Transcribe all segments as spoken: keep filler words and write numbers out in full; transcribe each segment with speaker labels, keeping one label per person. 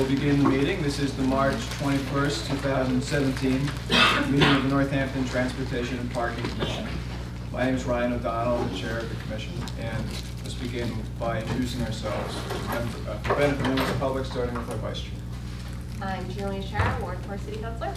Speaker 1: we'll begin the meeting. This is the March twenty-first, two thousand seventeen meeting of the Northampton Transportation and Parking Commission. My name is Ryan O'Donnell, the chair of the commission, and let's begin by introducing ourselves for the benefit of members of the public, starting with our vice chair.
Speaker 2: I'm Julian Sharon, Ward four City Councilor.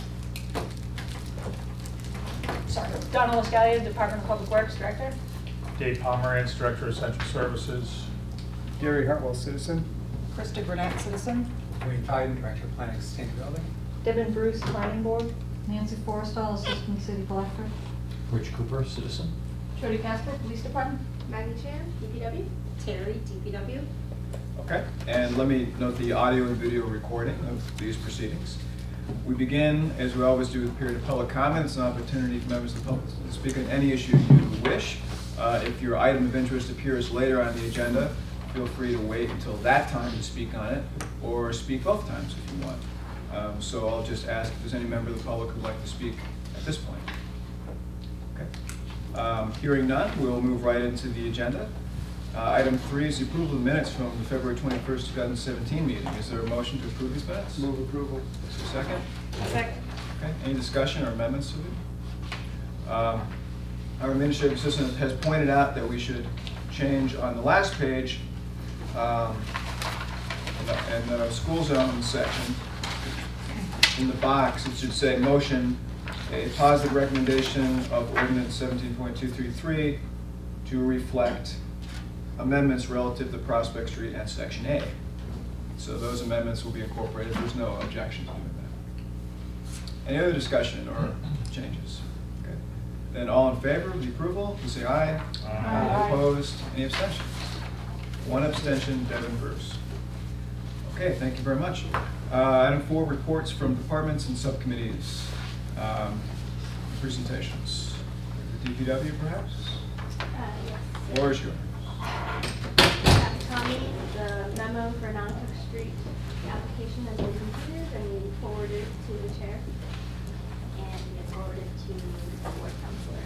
Speaker 3: Sorry, Donald Escalia, Department of Public Works Director.
Speaker 4: Dave Pomerantz, Director of Central Services.
Speaker 5: Gary Hartwell, citizen.
Speaker 3: Krista Burnett, citizen.
Speaker 5: Wayne Fiden, Director of Planning and Sustainability.
Speaker 6: Devin Bruce, Planning Board.
Speaker 7: Nancy Forrestal, Assistant City Collector.
Speaker 8: Rich Cooper, citizen.
Speaker 6: Jody Casper, Police Department.
Speaker 2: Maggie Chan, D P W. Terry, D P W.
Speaker 1: Okay, and let me note the audio and video recording of these proceedings. We begin, as we always do, with a period of public comment. It's an opportunity for members of the public to speak on any issue you wish. Uh, if your item of interest appears later on the agenda, feel free to wait until that time to speak on it, or speak both times if you want. Um, so I'll just ask if there's any member of the public who'd like to speak at this point. Okay. Um, hearing none, we'll move right into the agenda. Uh, item three is the approval of minutes from the February twenty-first, two thousand seventeen meeting. Is there a motion to approve these minutes?
Speaker 5: Move approval.
Speaker 1: Is there a second?
Speaker 3: Second.
Speaker 1: Okay. Any discussion or amendments to it? Um, our administrative assistant has pointed out that we should change on the last page um, in, the, in the school zone section. In the box, it should say motion a positive recommendation of ordinance seventeen point two three three to reflect amendments relative to Prospect Street and Section A. So those amendments will be incorporated. There's no objection to doing that. Any other discussion or changes? Okay. Then all in favor of the approval, please say aye.
Speaker 3: Aye.
Speaker 1: Aye. Opposed? Any abstentions? One abstention, Devin Bruce. Okay, thank you very much. Uh, item four, reports from departments and subcommittees. Um, presentations. The D P W, perhaps?
Speaker 2: Uh, yes.
Speaker 1: Floor is yours.
Speaker 2: At Tommy, the memo for non-Cook Street application has been completed and we forwarded it to the chair and we forwarded it to the board counselor.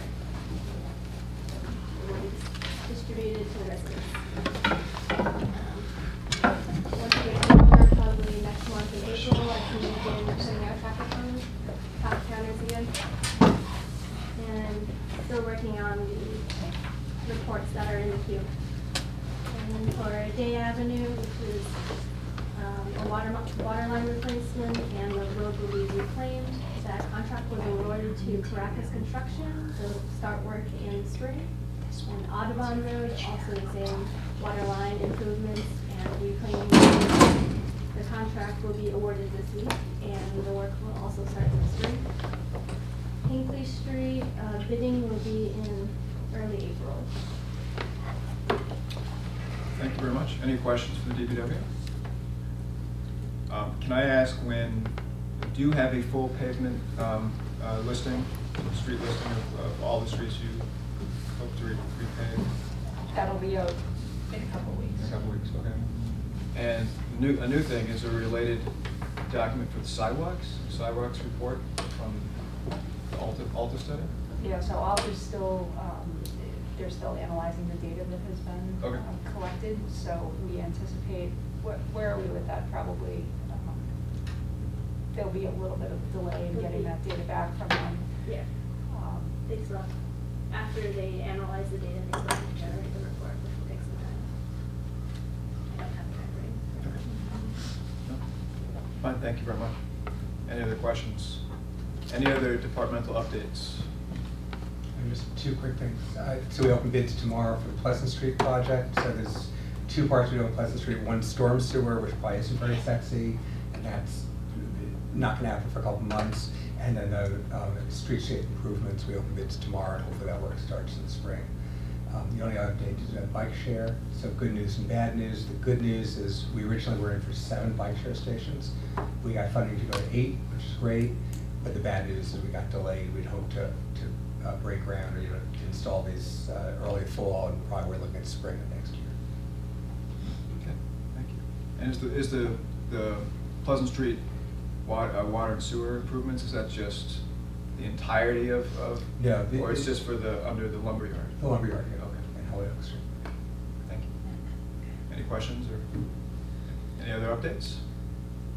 Speaker 2: It will be distributed to the residents. Um, once we get over, probably next month in April, I can begin putting our traffic on top counters again. And still working on the reports that are in the queue. And for Day Avenue, which is um, a water, water line replacement and the road will be reclaimed. That contract was awarded to Caracas Construction to start work in the spring. And Audubon Road, also the same water line improvements and reclaiming. The contract will be awarded this week and the work will also start in the spring. Hinkley Street, uh, bidding will be in early April.
Speaker 1: Thank you very much. Any questions for the D P W? Um, can I ask when, do you have a full pavement um, uh, listing, street listing of, of all the streets you hope to re repave?
Speaker 3: That'll be out in a couple of weeks.
Speaker 1: In a couple of weeks, okay. And a new, a new thing is a related document for the sidewalks, sidewalks report from the Alta, Alta study?
Speaker 3: Yeah, so Alta's still, um, they're still analyzing the data that has been
Speaker 1: okay.
Speaker 3: um, collected. So we anticipate, wh where are we with that? Probably um, there'll be a little bit of delay in getting that data back from them.
Speaker 2: Yeah.
Speaker 3: Um,
Speaker 2: They still, after they analyze the data, they still have to generate the report, which will take some time. I don't have it right.
Speaker 1: Okay. No. Fine, thank you very much. Any other questions? Any other departmental updates?
Speaker 5: And just two quick things. Uh, so we open bids tomorrow for the Pleasant Street project. So there's two parts we do on Pleasant Street. One storm sewer, which probably isn't very sexy, and that's not going to happen for a couple months. And then the um, street shape improvements, we open bids tomorrow, and hopefully that work starts in the spring. Um, the only other update is a bike share. So good news and bad news. The good news is we originally were in for seven bike share stations. We got funding to go to eight, which is great. But the bad news is we got delayed. We'd hoped to, to uh, break ground or you know, install these uh, early fall, and probably we're looking at spring of next year.
Speaker 1: Okay, thank you. And is the, is the, the Pleasant Street water, uh, water and sewer improvements, is that just the entirety of, of
Speaker 5: no, the,
Speaker 1: or it's just for the, under the lumberyard?
Speaker 5: The lumberyard, yeah.
Speaker 1: Okay.
Speaker 5: And Holyoke Street.
Speaker 1: Thank you. Any questions or any other updates?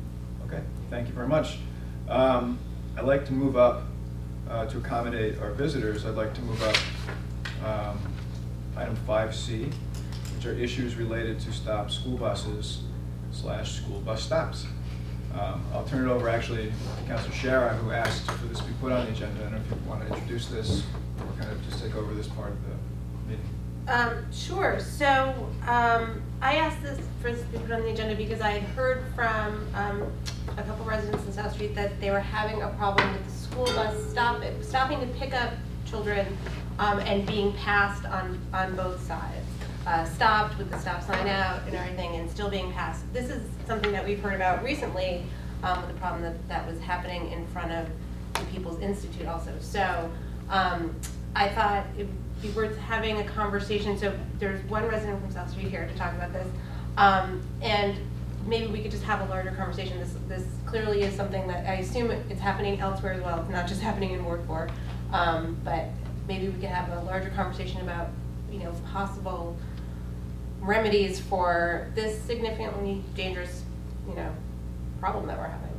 Speaker 1: Okay, thank you very much. Um, I'd like to move up uh, to accommodate our visitors. I'd like to move up um, item five C, which are issues related to stop school buses slash school bus stops. Um, I'll turn it over actually to Councilor Shara, who asked for this to be put on the agenda. I don't know if you want to introduce this or kind of just take over this part of the meeting.
Speaker 9: Um, sure. So um, I asked this for this to be put on the agenda because I had heard from um, a couple residents in South Street that they were having a problem with the school bus stop, stopping to pick up children um, and being passed on, on both sides. Uh, stopped with the stop sign out and everything and still being passed. This is something that we've heard about recently um, with the problem that, that was happening in front of the People's Institute also. So um, I thought it would be worth having a conversation. So there's one resident from South Street here to talk about this. Um, and maybe we could just have a larger conversation. This, this clearly is something that I assume it's happening elsewhere as well. It's not just happening in Ward four. Um, but maybe we could have a larger conversation about, you know, possible remedies for this significantly dangerous, you know, problem that we're having.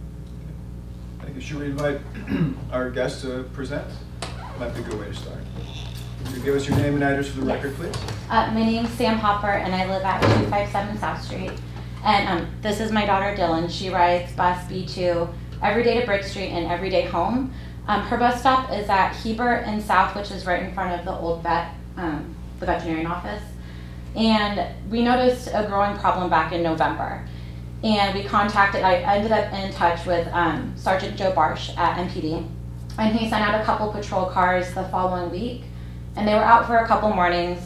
Speaker 1: Thank you. Should we invite our guests to present? Might be a good way to start. Can you give us your name and address for the
Speaker 10: Yes.
Speaker 1: record, please?
Speaker 10: Uh, my name's Sam Hopper, and I live at two five seven South Street. And um, this is my daughter, Dylan. She rides bus B two every day to Bridge Street and every day home. Um, her bus stop is at Hebert and South, which is right in front of the old vet, um, the veterinarian office. And we noticed a growing problem back in November. And we contacted, I ended up in touch with um, Sergeant Joe Barsh at M P D. And he sent out a couple patrol cars the following week. And they were out for a couple mornings,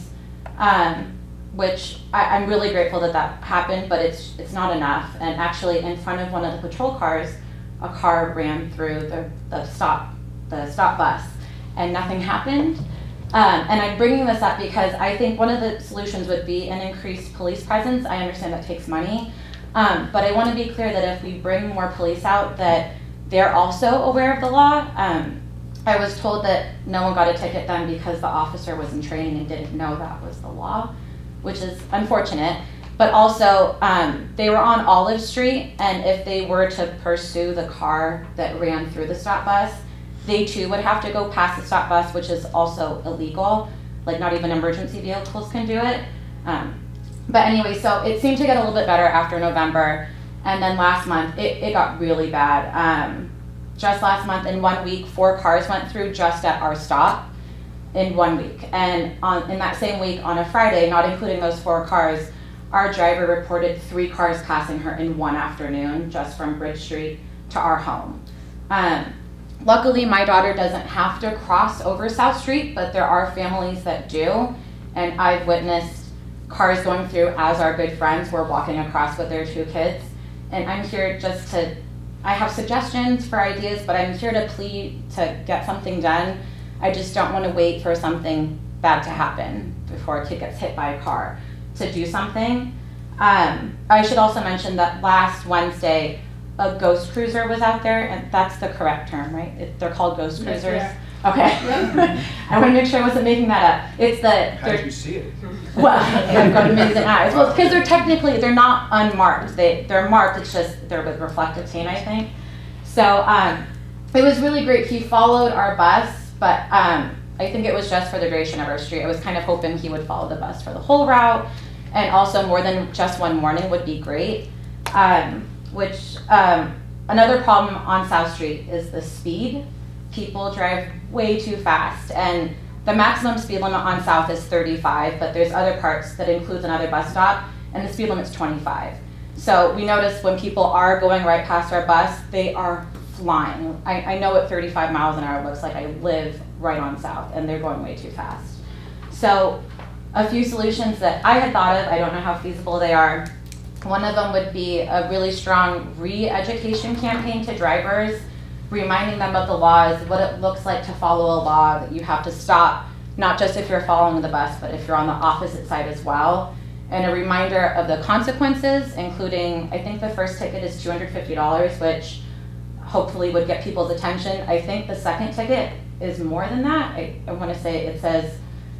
Speaker 10: um, which I, I'm really grateful that that happened, but it's, it's not enough. And actually in front of one of the patrol cars, a car ran through the, the stop, the stop bus, and nothing happened. Um, and I'm bringing this up because I think one of the solutions would be an increased police presence. I understand that takes money, um, but I want to be clear that if we bring more police out, that they're also aware of the law. Um, I was told that no one got a ticket then because the officer was in training and didn't know that was the law, which is unfortunate. But also, um, they were on Olive Street, and if they were to pursue the car that ran through the stop bus, they too would have to go past the stop bus, which is also illegal. Like, not even emergency vehicles can do it. Um, but anyway, so it seemed to get a little bit better after November. And then last month, it, it got really bad. Um, just last month, in one week, four cars went through just at our stop in one week. And on, in that same week, on a Friday, not including those four cars, our driver reported three cars passing her in one afternoon, just from Bridge Street to our home. Um, Luckily, my daughter doesn't have to cross over South Street, but there are families that do. And I've witnessed cars going through as our good friends were walking across with their two kids. And I'm here just to, I have suggestions for ideas, but I'm here to plead to get something done. I just don't want to wait for something bad to happen before a kid gets hit by a car to do something. Um, I should also mention that last Wednesday, a ghost cruiser was out there, and that's the correct term, right? It, they're called ghost
Speaker 3: Yes,
Speaker 10: cruisers.
Speaker 3: yeah.
Speaker 10: Okay. I want to make sure I wasn't making that up. It's the.
Speaker 1: How did you see it?
Speaker 10: Well, I've got amazing eyes. Well, because they're technically they're not unmarked. They they're marked. It's just they're with reflective paint, I think. So um, it was really great. He followed our bus, but um, I think it was just for the duration of our street. I was kind of hoping he would follow the bus for the whole route, and also more than just one morning would be great. Um, which um, another problem on South Street is the speed. People drive way too fast, and the maximum speed limit on South is thirty-five, but there's other parts that includes another bus stop, and the speed limit's twenty-five. So we notice when people are going right past our bus, they are flying. I, I know what thirty-five miles an hour looks like. I live right on South, and they're going way too fast. So a few solutions that I had thought of, I don't know how feasible they are. One of them would be a really strong re-education campaign to drivers, reminding them of the laws, what it looks like to follow a law, that you have to stop, not just if you're following the bus, but if you're on the opposite side as well. And a reminder of the consequences, including, I think the first ticket is two hundred fifty dollars, which hopefully would get people's attention. I think the second ticket is more than that. I, I want to say it says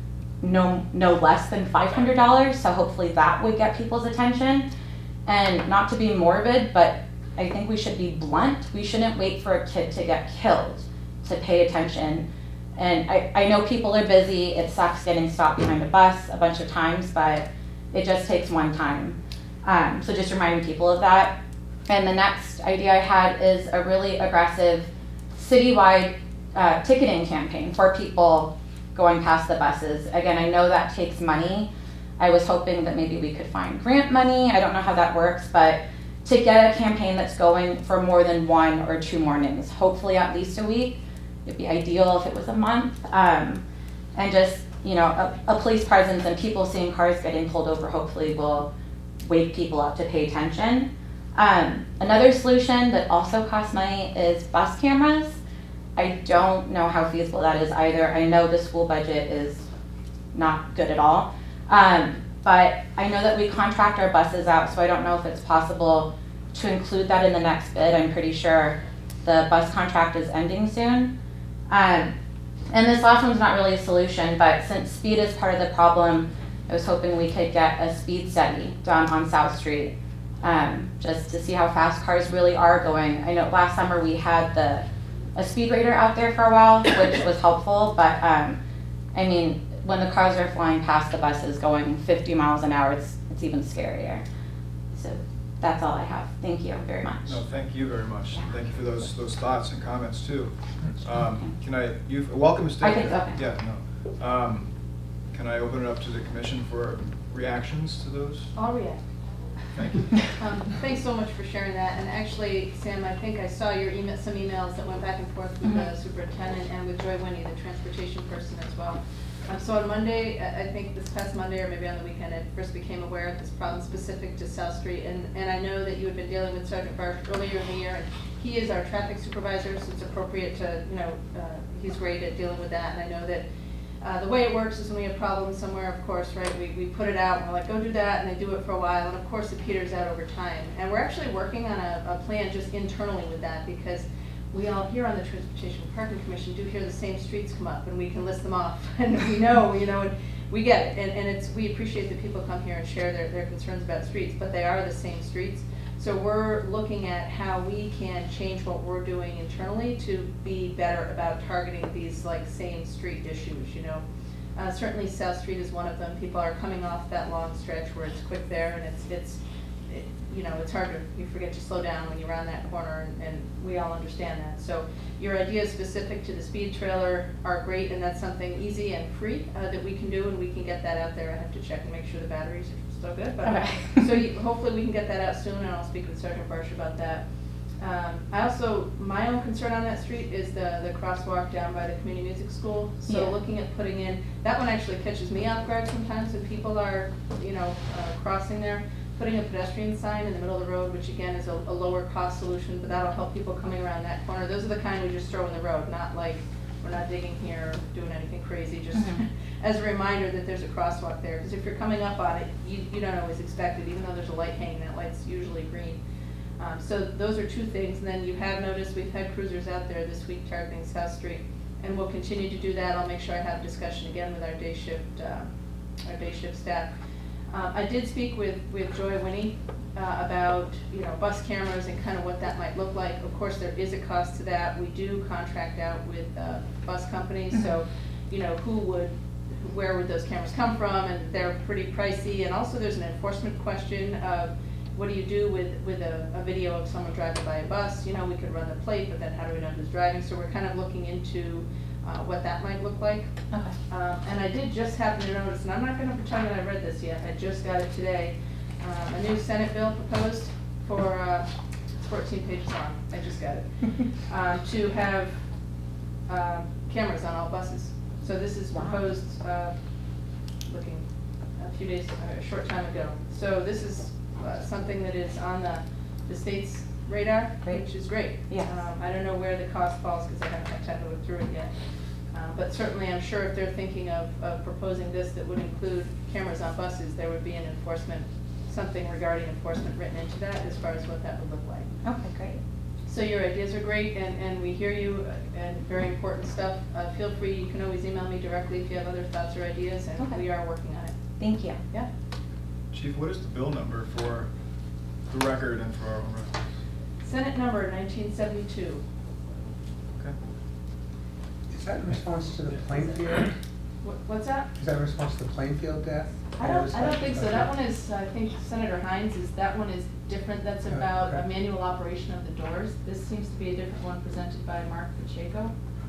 Speaker 10: no, no less than five hundred dollars, so hopefully that would get people's attention. And not to be morbid, but I think we should be blunt. We shouldn't wait for a kid to get killed to pay attention. And I, I know people are busy. It sucks getting stopped behind a bus a bunch of times, but it just takes one time. Um, so just reminding people of that. And the next idea I had is a really aggressive citywide uh, ticketing campaign for people going past the buses. Again, I know that takes money. I was hoping that maybe we could find grant money. I don't know how that works, but to get a campaign that's going for more than one or two mornings, hopefully at least a week. It'd be ideal if it was a month. Um, and just, you know, a, a police presence and people seeing cars getting pulled over hopefully will wake people up to pay attention. Um, another solution that also costs money is bus cameras. I don't know how feasible that is either. I know the school budget is not good at all. Um, but I know that we contract our buses out, so I don't know if it's possible to include that in the next bid. I'm pretty sure the bus contract is ending soon. Um, and this last one's not really a solution, but since speed is part of the problem, I was hoping we could get a speed study done on South Street, um, just to see how fast cars really are going. I know last summer we had the a speed radar out there for a while, which was helpful, but um, I mean, when the cars are flying past the buses going fifty miles an hour, it's, it's even scarier. So that's all I have. Thank you very much.
Speaker 1: No, thank you very much. Thank you for those those thoughts and comments too. Um, can I, you welcome to stay?
Speaker 10: I think so. Okay.
Speaker 1: Yeah, no. Um, can I open it up to the commission for reactions to those?
Speaker 6: I'll react.
Speaker 1: Thank you.
Speaker 6: Um, thanks so much for sharing that. And actually, Sam, I think I saw your email, some emails that went back and forth with
Speaker 10: Mm-hmm.
Speaker 6: the superintendent and with Joy Winnie, the transportation person as well. Um, so on Monday, I I think this past Monday or maybe on the weekend, I first became aware of this problem specific to South Street. And, and I know that you had been dealing with Sergeant Barsh earlier in the year. And he is our traffic supervisor, so it's appropriate to, you know, uh, he's great at dealing with that. And I know that Uh, the way it works is when we have problems somewhere, of course, right, we, we put it out and we're like, go do that, and they do it for a while, and of course it peters out over time. And we're actually working on a, a plan just internally with that, because we all here on the Transportation Parking Commission do hear the same streets come up, and we can list them off, and we know, you know, and we get it, and, and it's, we appreciate that people come here and share their, their concerns about streets, but they are the same streets. So we're looking at how we can change what we're doing internally to be better about targeting these like same street issues, you know. Uh, certainly South Street is one of them. People are coming off that long stretch where it's quick there, and it's, it's it, you know, it's hard to, you forget to slow down when you're around that corner, and, and we all understand that. So your ideas specific to the speed trailer are great, and that's something easy and free uh, that we can do, and we can get that out there. I have to check and make sure the batteries are so good, but
Speaker 10: Okay.
Speaker 6: so you, hopefully we can get that out soon, and I'll speak with Sergeant Barsh about that. Um, I also, my own concern on that street is the, the crosswalk down by the community music school. So
Speaker 10: Yeah.
Speaker 6: looking at putting in, that one actually catches me off guard sometimes when people are, you know, uh, crossing there. Putting a pedestrian sign in the middle of the road, which again is a, a lower cost solution, but that'll help people coming around that corner. Those are the kind we just throw in the road, not like we're not digging here or doing anything crazy, just
Speaker 10: Mhm.
Speaker 6: as a reminder that there's a crosswalk there. Because if you're coming up on it, you, you don't always expect it, even though there's a light hanging, that light's usually green. Um, so those are two things. And then you have noticed we've had cruisers out there this week targeting South Street, and we'll continue to do that. I'll make sure I have a discussion again with our day shift, uh, our day shift staff. Um, I did speak with, with Joy Winnie uh, about, you know, bus cameras and kind of what that might look like. Of course, there is a cost to that. We do contract out with uh, bus companies, so, you know, who would, where would those cameras come from? And they're pretty pricey. And also there's an enforcement question of what do you do with, with a, a video of someone driving by a bus? You know, we could run the plate, but then how do we know who's driving? So we're kind of looking into Uh, what that might look like.
Speaker 10: Okay.
Speaker 6: Um, and I did just happen to notice, and I'm not going to pretend that I read this yet, I just got it today, um, a new Senate bill proposed for, uh, it's fourteen pages long, I just got it, uh, to have uh, cameras on all buses. So this is proposed, uh, looking a few days, uh, a short time ago. So this is uh, something that is on the, the state's radar,
Speaker 10: Great.
Speaker 6: which is great.
Speaker 10: Yes.
Speaker 6: Um, I don't know where the cost falls because I haven't had time to look through it yet. Uh, but certainly I'm sure if they're thinking of, of proposing this that would include cameras on buses, there would be an enforcement, something regarding enforcement written into that as far as what that would look like.
Speaker 10: Okay, great.
Speaker 6: So your ideas are great, and, and we hear you, and very important stuff. Uh, feel free, you can always email me directly if you have other thoughts or ideas, and
Speaker 10: Okay.
Speaker 6: we are working on it.
Speaker 10: Thank you.
Speaker 6: Yeah.
Speaker 1: Chief, what is the bill number for the record and for our own records?
Speaker 6: Senate number nineteen seventy-two.
Speaker 1: Okay.
Speaker 5: Is that in response to the Plainfield?
Speaker 6: What, what's that?
Speaker 5: Is that in response to the Plainfield death?
Speaker 6: I don't, I don't think so. That one is, I think Senator Hines is, that one is different. That's
Speaker 5: Oh,
Speaker 6: about
Speaker 5: okay.
Speaker 6: a manual operation of the doors. This seems to be a different one presented by Mark Pacheco.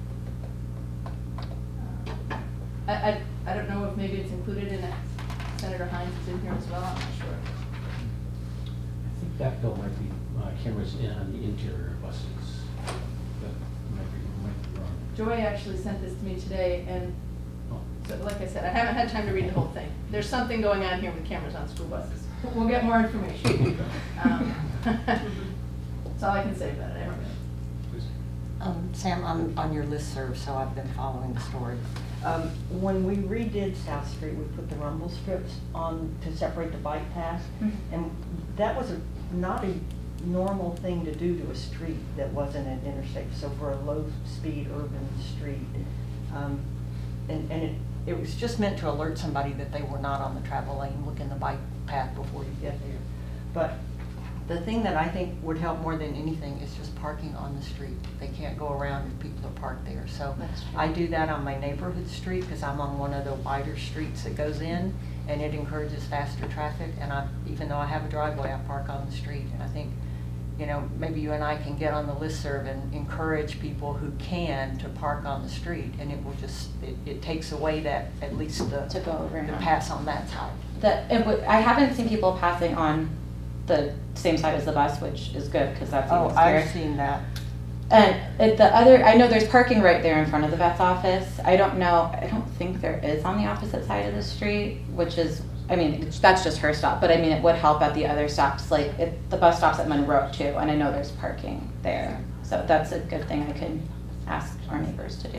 Speaker 6: Uh, I, I, I don't know if maybe it's included in it. Senator Hines is in here as well, I'm not sure.
Speaker 8: I think that bill might be, uh, cameras in on the interior of buses. That might be, might be wrong.
Speaker 6: Joy actually sent this to me today, and
Speaker 8: Oh.
Speaker 6: so, like I said, I haven't had time to read the whole thing. There's something going on here with cameras on school buses. We'll get more information. Um, That's all I can say about it. I don't know.
Speaker 1: Please.
Speaker 11: Um, Sam, I'm on your listserv, so I've been following the story. Um, when we redid South Street, we put the rumble strips on to separate the bike path,
Speaker 10: Mm-hmm.
Speaker 11: and that was a, not a normal thing to do to a street that wasn't an interstate. So for a low-speed urban street, um, and, and it, it was just meant to alert somebody that they were not on the travel lane, look in the bike path before you get there. But the thing that I think would help more than anything is just parking on the street. They can't go around if people are parked there. So
Speaker 10: That's true.
Speaker 11: I do that on my neighborhood street because I'm on one of the wider streets that goes in, and it encourages faster traffic. And I, even though I have a driveway, I park on the street. And I think, you know, maybe you and I can get on the listserv and encourage people who can to park on the street, and it will just, it, it takes away that, at least the,
Speaker 10: To go over and
Speaker 11: the
Speaker 10: on.
Speaker 11: pass on that side.
Speaker 10: The, it would, I haven't seen people passing on the same side as the bus, which is good, because that's
Speaker 11: Oh,
Speaker 10: even
Speaker 11: I've
Speaker 10: scarier.
Speaker 11: seen that.
Speaker 10: And it, the other, I know there's parking right there in front of the vet's office. I don't know, I don't think there is on the opposite side of the street, which is, I mean, it's- that's just her stop, but I mean, it would help at the other stops, like, it, the bus stops at Monroe too, and I know there's parking there. So that's a good thing I can ask our neighbors to do.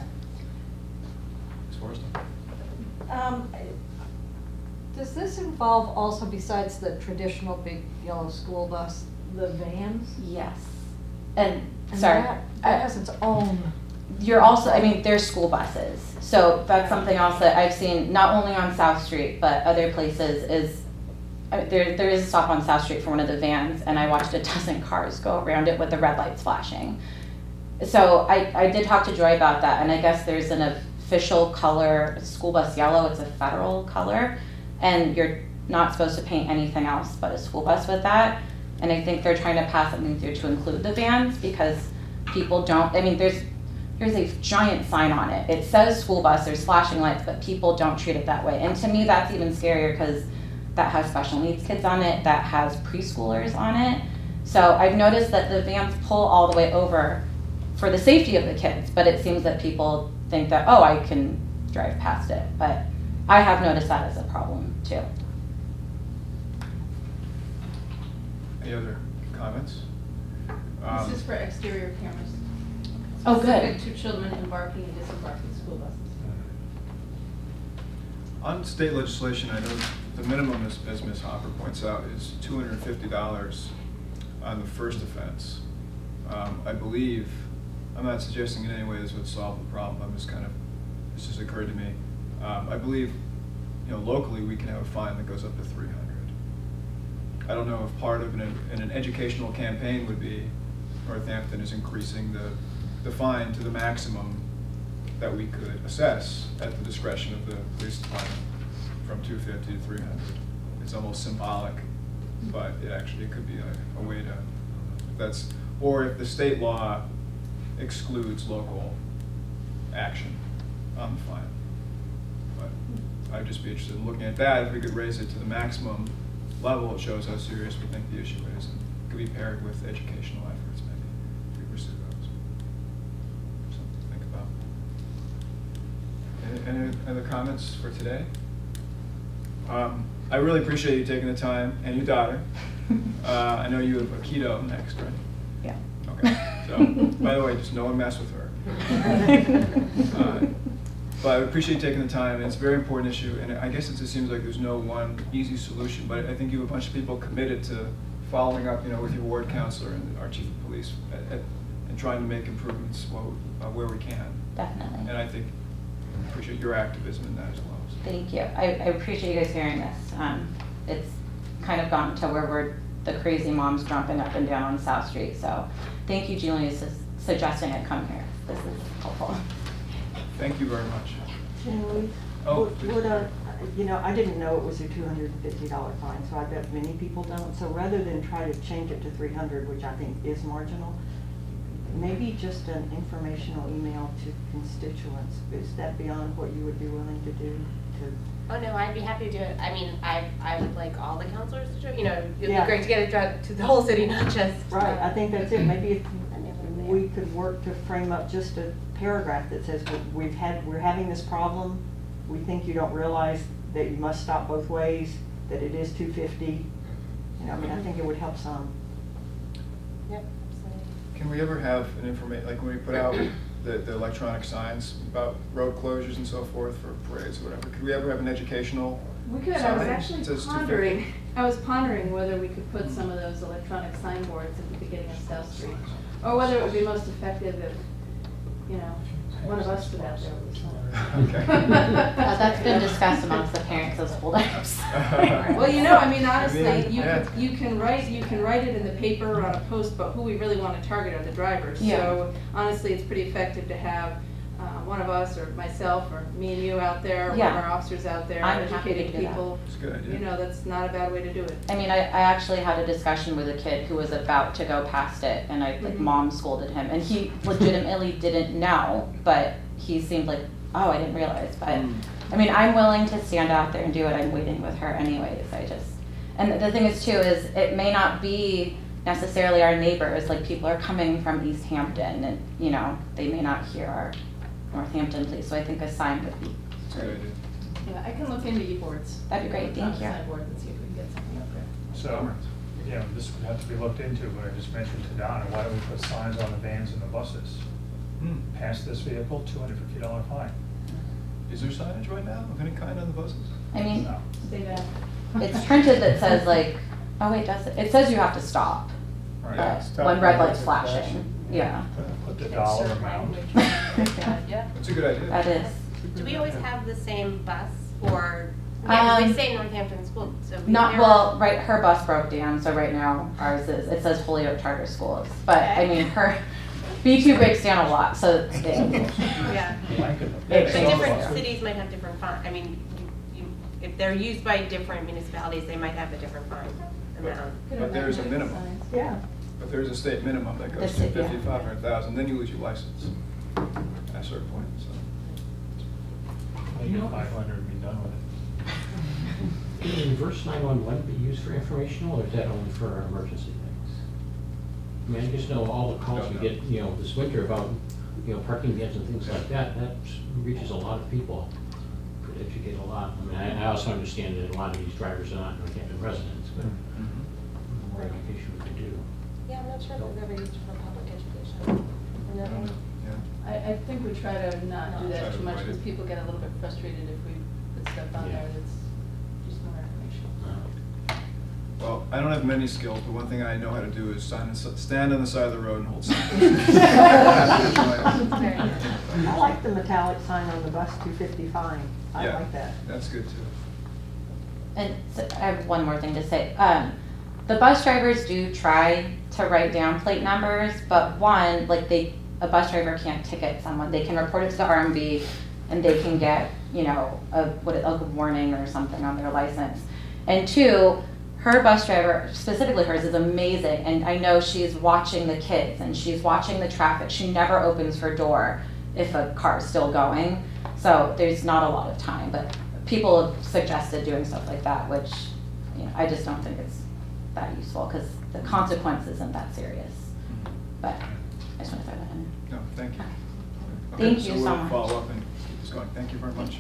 Speaker 1: Miz Forrester?
Speaker 7: Um, Does this involve also, besides the traditional big yellow school bus, the vans?
Speaker 10: Yes. And,
Speaker 7: And
Speaker 10: sorry.
Speaker 7: that, that has its own.
Speaker 10: You're also, I mean, there's school buses. So that's something else that I've seen, not only on South Street, but other places is, uh, there, there is a stop on South Street for one of the vans, and I watched a dozen cars go around it with the red lights flashing. So I, I did talk to Joy about that, and I guess there's an official color, school bus yellow, it's a federal color, and you're not supposed to paint anything else but a school bus with that. And I think they're trying to pass something through to include the vans, because people don't, I mean, there's, there's a giant sign on it. It says school bus, there's flashing lights, but people don't treat it that way. And to me, that's even scarier, because that has special needs kids on it, that has preschoolers on it. So I've noticed that the vans pull all the way over for the safety of the kids, but it seems that people think that, oh, I can drive past it. But I have noticed that as a problem too.
Speaker 1: Any other comments? Um,
Speaker 6: This is for exterior cameras.
Speaker 10: Oh, good.
Speaker 6: Specific to children embarking and disembarking school buses.
Speaker 1: On state legislation, I know the minimum, as, as Miz Hopper points out, is two hundred fifty dollars on the first offense. Um, I believe, I'm not suggesting in any way this would solve the problem, I'm just kind of, this just occurred to me. Um, I believe, you know, locally we can have a fine that goes up to three hundred. I don't know if part of an, in an educational campaign would be Northampton is increasing the, the fine to the maximum that we could assess at the discretion of the police department from two fifty to three hundred. It's almost symbolic, but it actually could be a, a way to, if that's, or if the state law excludes local action on the fine. But I'd just be interested in looking at that. If we could raise it to the maximum level, it shows how serious we think the issue is, and could be paired with educational efforts maybe, if we pursue those. Something to think about. Any, any other comments for today? Um, I really appreciate you taking the time, and your daughter. Uh, I know you have a keto next, right?
Speaker 10: Yeah.
Speaker 1: Okay. So, by the way, just no one mess with her. Uh, But I appreciate you taking the time. It's a very important issue, and I guess it just seems like there's no one easy solution, but I think you have a bunch of people committed to following up, you know, with your ward counselor and our chief of police at, at, and trying to make improvements while, uh, where we can.
Speaker 10: Definitely.
Speaker 1: And I think I appreciate your activism in that as well. So.
Speaker 10: Thank you. I, I appreciate you guys hearing this. Um, it's kind of gotten to where we're the crazy moms jumping up and down on South Street. So thank you, Julie, for suggesting it come here. This is helpful.
Speaker 1: Thank you very much.
Speaker 11: Julie,
Speaker 1: Oh,
Speaker 11: would,
Speaker 1: please.
Speaker 11: would a, you know, I didn't know it was a two hundred and fifty dollar fine, so I bet many people don't. So rather than try to change it to three hundred, which I think is marginal, maybe just an informational email to constituents. Is that beyond what you would be willing to do? To
Speaker 9: Oh, no, I'd be happy to do it. I mean, I, I would like all the counselors to do it, you know, it'd be
Speaker 11: Yeah.
Speaker 9: great to get it done to the whole city, not just.
Speaker 11: Right, I think that's it. Maybe if
Speaker 9: And everyone
Speaker 11: we
Speaker 9: there.
Speaker 11: could work to frame up just a paragraph that says, "We- we've had, we're having this problem. We think you don't realize that you must stop both ways, that it is two fifty. You know, I mean, I think it would help some.
Speaker 9: Yep, absolutely.
Speaker 1: Can we ever have an information, like when we put out the, the electronic signs about road closures and so forth for parades or whatever, could we ever have an educational
Speaker 6: We could, I
Speaker 1: sign
Speaker 6: was
Speaker 1: that
Speaker 6: actually
Speaker 1: says two fifty?
Speaker 6: pondering, I was pondering whether we could put some of those electronic signboards at the beginning of South Street. Or whether it would be most effective if, you know, one of us put out there with some.
Speaker 1: Okay.
Speaker 10: Uh, that's been discussed amongst the parents of school districts.
Speaker 6: Well, you know, I mean, honestly,
Speaker 1: I mean,
Speaker 6: you
Speaker 1: yeah.
Speaker 6: can, you can write, you can write it in the paper or on a post, but who we really want to target are the drivers.
Speaker 10: Yeah.
Speaker 6: So honestly, it's pretty effective to have uh, one of us or myself or me and you out there, or one
Speaker 10: Yeah.
Speaker 6: of our officers out there
Speaker 10: I'm happy to
Speaker 6: educating
Speaker 10: do that.
Speaker 6: people.
Speaker 1: It's a good idea.
Speaker 6: You know, that's not a bad way to do it.
Speaker 10: I mean, I, I actually had a discussion with a kid who was about to go past it, and I, like,
Speaker 6: Mhm.
Speaker 10: mom scolded him, and he legitimately didn't know, but he seemed like, oh, I didn't realize, but,
Speaker 1: Mm.
Speaker 10: I mean, I'm willing to stand out there and do it, I'm waiting with her anyways, I just, and the thing is too, is it may not be necessarily our neighbors, like, people are coming from East Hampton, and, you know, they may not hear our Northampton police, so I think a sign would be,
Speaker 1: It's a good idea.
Speaker 6: Yeah, I can look into e-boards.
Speaker 10: That'd be great, thank you.
Speaker 6: Signboards and see if we can get something up there.
Speaker 4: So, you know, this would have to be looked into, but I just mentioned to Donna, why don't we put signs on the vans and the buses?
Speaker 1: Hmm.
Speaker 4: Pass this vehicle, two hundred fifty dollar fine.
Speaker 1: Is there signage right now of any kind on the buses?
Speaker 10: I mean,
Speaker 4: No.
Speaker 6: Say that.
Speaker 10: it's printed that says like, oh wait, does it, it says you have to stop,
Speaker 4: Right.
Speaker 10: but
Speaker 5: Stop
Speaker 10: when red
Speaker 5: when
Speaker 10: light's
Speaker 5: lights are
Speaker 10: flashing,
Speaker 5: flashing.
Speaker 10: yeah,
Speaker 4: Put- Put the dollar
Speaker 6: Insert
Speaker 4: amount.
Speaker 6: language. Yeah.
Speaker 1: It's a good idea.
Speaker 10: that is.
Speaker 9: Do we always have the same bus or, yeah, 'cause
Speaker 10: Um,
Speaker 9: they say Northampton School, so. we
Speaker 10: Not,
Speaker 9: never-
Speaker 10: well, right, her bus broke down, so right now ours is, it says Holyoke Charter Schools, but I
Speaker 9: Okay.
Speaker 10: mean, her, B two breaks down a lot, so it,
Speaker 9: Yeah.
Speaker 4: Blanket.
Speaker 10: It
Speaker 9: But
Speaker 10: changes.
Speaker 9: different cities might have different fine, I mean, you, you, if they're used by different municipalities, they might have a different fine amount.
Speaker 1: But there's a minimum.
Speaker 11: Yeah.
Speaker 1: But there's a state minimum that goes
Speaker 10: The
Speaker 1: to
Speaker 10: ci- yeah.
Speaker 1: fifty, five hundred thousand, then you lose your license at a certain point, so.
Speaker 4: Maybe five hundred and be done with it.
Speaker 8: Can reverse nine one one be used for informational, or is that only for our emergency things? I mean, I just know all the calls we get, you know, this winter about, you know, parking bans and things like that, that reaches a lot of people. Could educate a lot. I mean, I, I also understand that a lot of these drivers are not Northampton residents, but
Speaker 1: Mm-hmm.
Speaker 8: more education we could do.
Speaker 9: Yeah, I'm not sure if we've ever used it for public education. No.
Speaker 1: Yeah.
Speaker 6: I, I think we try to not do
Speaker 1: Try
Speaker 6: that
Speaker 1: to
Speaker 6: too much
Speaker 1: avoid
Speaker 6: because
Speaker 1: it.
Speaker 6: people get a little bit frustrated if we put stuff on
Speaker 8: Yeah.
Speaker 6: there that's just more information.
Speaker 1: Well, I don't have many skills, but one thing I know how to do is sign, stand on the side of the road and hold signs.
Speaker 9: Very good.
Speaker 11: I like the metallic sign on the bus, two fifty fine. I
Speaker 1: Yeah,
Speaker 11: like that.
Speaker 1: That's good too.
Speaker 10: And so I have one more thing to say. Um, the bus drivers do try to write down plate numbers, but one, like they, a bus driver can't ticket someone. They can report it to the R M V and they can get, you know, a, what, a warning or something on their license. And two, her bus driver, specifically hers, is amazing. And I know she's watching the kids and she's watching the traffic. She never opens her door if a car is still going. So there's not a lot of time, but people have suggested doing stuff like that, which, you know, I just don't think it's that useful because the consequence isn't that serious. But I just want to throw that in.
Speaker 1: No, thank you.
Speaker 10: Okay. Thank you
Speaker 1: we'll
Speaker 10: so much.
Speaker 1: follow up and keep this going. Thank you very much.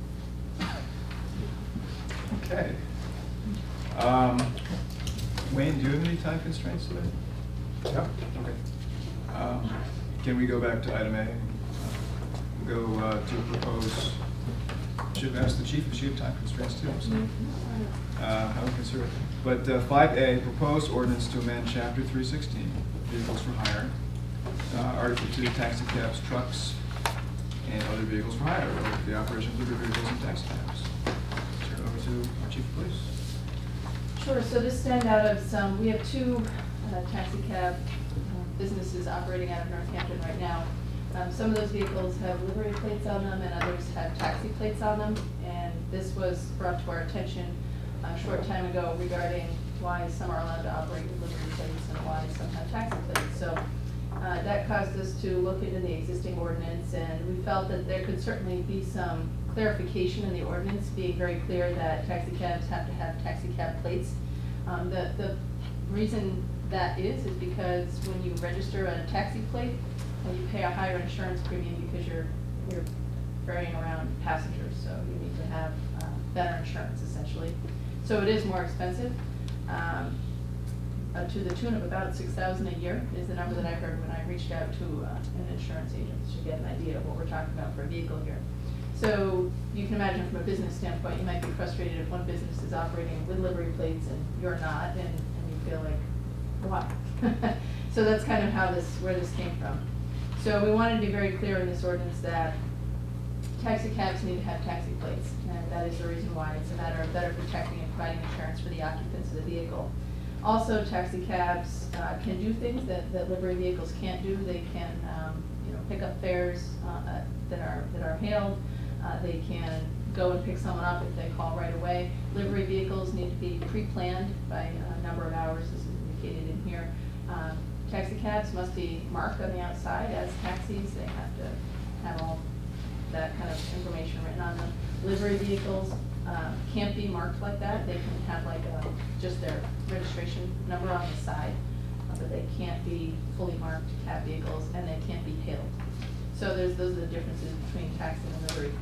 Speaker 1: Okay. Um, Wayne, do you have any time constraints today?
Speaker 5: Yep.
Speaker 1: Okay. Um, Can we go back to item A? Uh, Go uh, to propose, should have asked the chief if she had time constraints too. So, uh, how we consider it. But uh, five A, proposed ordinance to amend chapter three sixteen, vehicles for hire, uh, article two, taxi cabs, trucks, and other vehicles for hire, related to the operation of liquor vehicles and taxi cabs. Turn it over to our chief of police.
Speaker 6: Sure, so this stemmed out of some, we have two uh, taxi cab uh, businesses operating out of Northampton right now. Um, some of those vehicles have livery plates on them and others have taxi plates on them. And this was brought to our attention a short time ago regarding why some are allowed to operate with livery plates and why some have taxi plates. So uh, that caused us to look into the existing ordinance, and we felt that there could certainly be some clarification in the ordinance, being very clear that taxi cabs have to have taxi cab plates. Um, the, the reason that is is because when you register a taxi plate, uh, you pay a higher insurance premium because you're you're ferrying around passengers, so you need to have uh, better insurance essentially. So it is more expensive, um, uh, to the tune of about six thousand a year is the number that I heard when I reached out to uh, an insurance agent to get an idea of what we're talking about for a vehicle here. So you can imagine from a business standpoint, you might be frustrated if one business is operating with livery plates and you're not, and, and you feel like, why? So that's kind of how this, where this came from. So we wanted to be very clear in this ordinance that taxi cabs need to have taxi plates, and that is the reason why. It's a matter of better protecting and providing insurance for the occupants of the vehicle. Also, taxi cabs uh, can do things that, that livery vehicles can't do. They can, um, you know, pick up fares uh, that are that are hailed. Uh, they can go and pick someone up if they call right away. Livery vehicles need to be pre-planned by a number of hours. This is indicated in here. Um, taxi cabs must be marked on the outside as taxis. They have to have all that kind of information written on them. Livery vehicles uh, can't be marked like that. They can have like a, just their registration number on the side, uh, but they can't be fully marked cab vehicles, and they can't be hailed. So there's those are the differences between taxi and livery.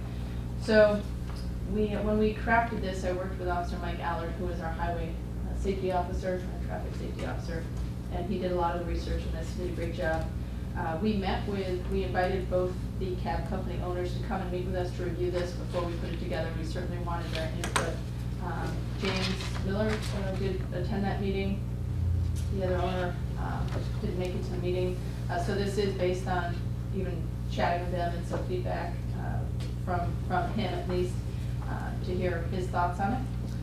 Speaker 6: So we, when we crafted this, I worked with Officer Mike Allard, who is our highway uh, safety officer, our traffic safety officer, and he did a lot of the research on this, did a great job. Uh, we met with, we invited both the cab company owners to come and meet with us to review this before we put it together. We certainly wanted their input. Um, James Miller uh, did attend that meeting. The other owner uh, didn't make it to the meeting. Uh, so this is based on even chatting with them and some feedback uh, from, from him at least, uh, to hear his thoughts on it.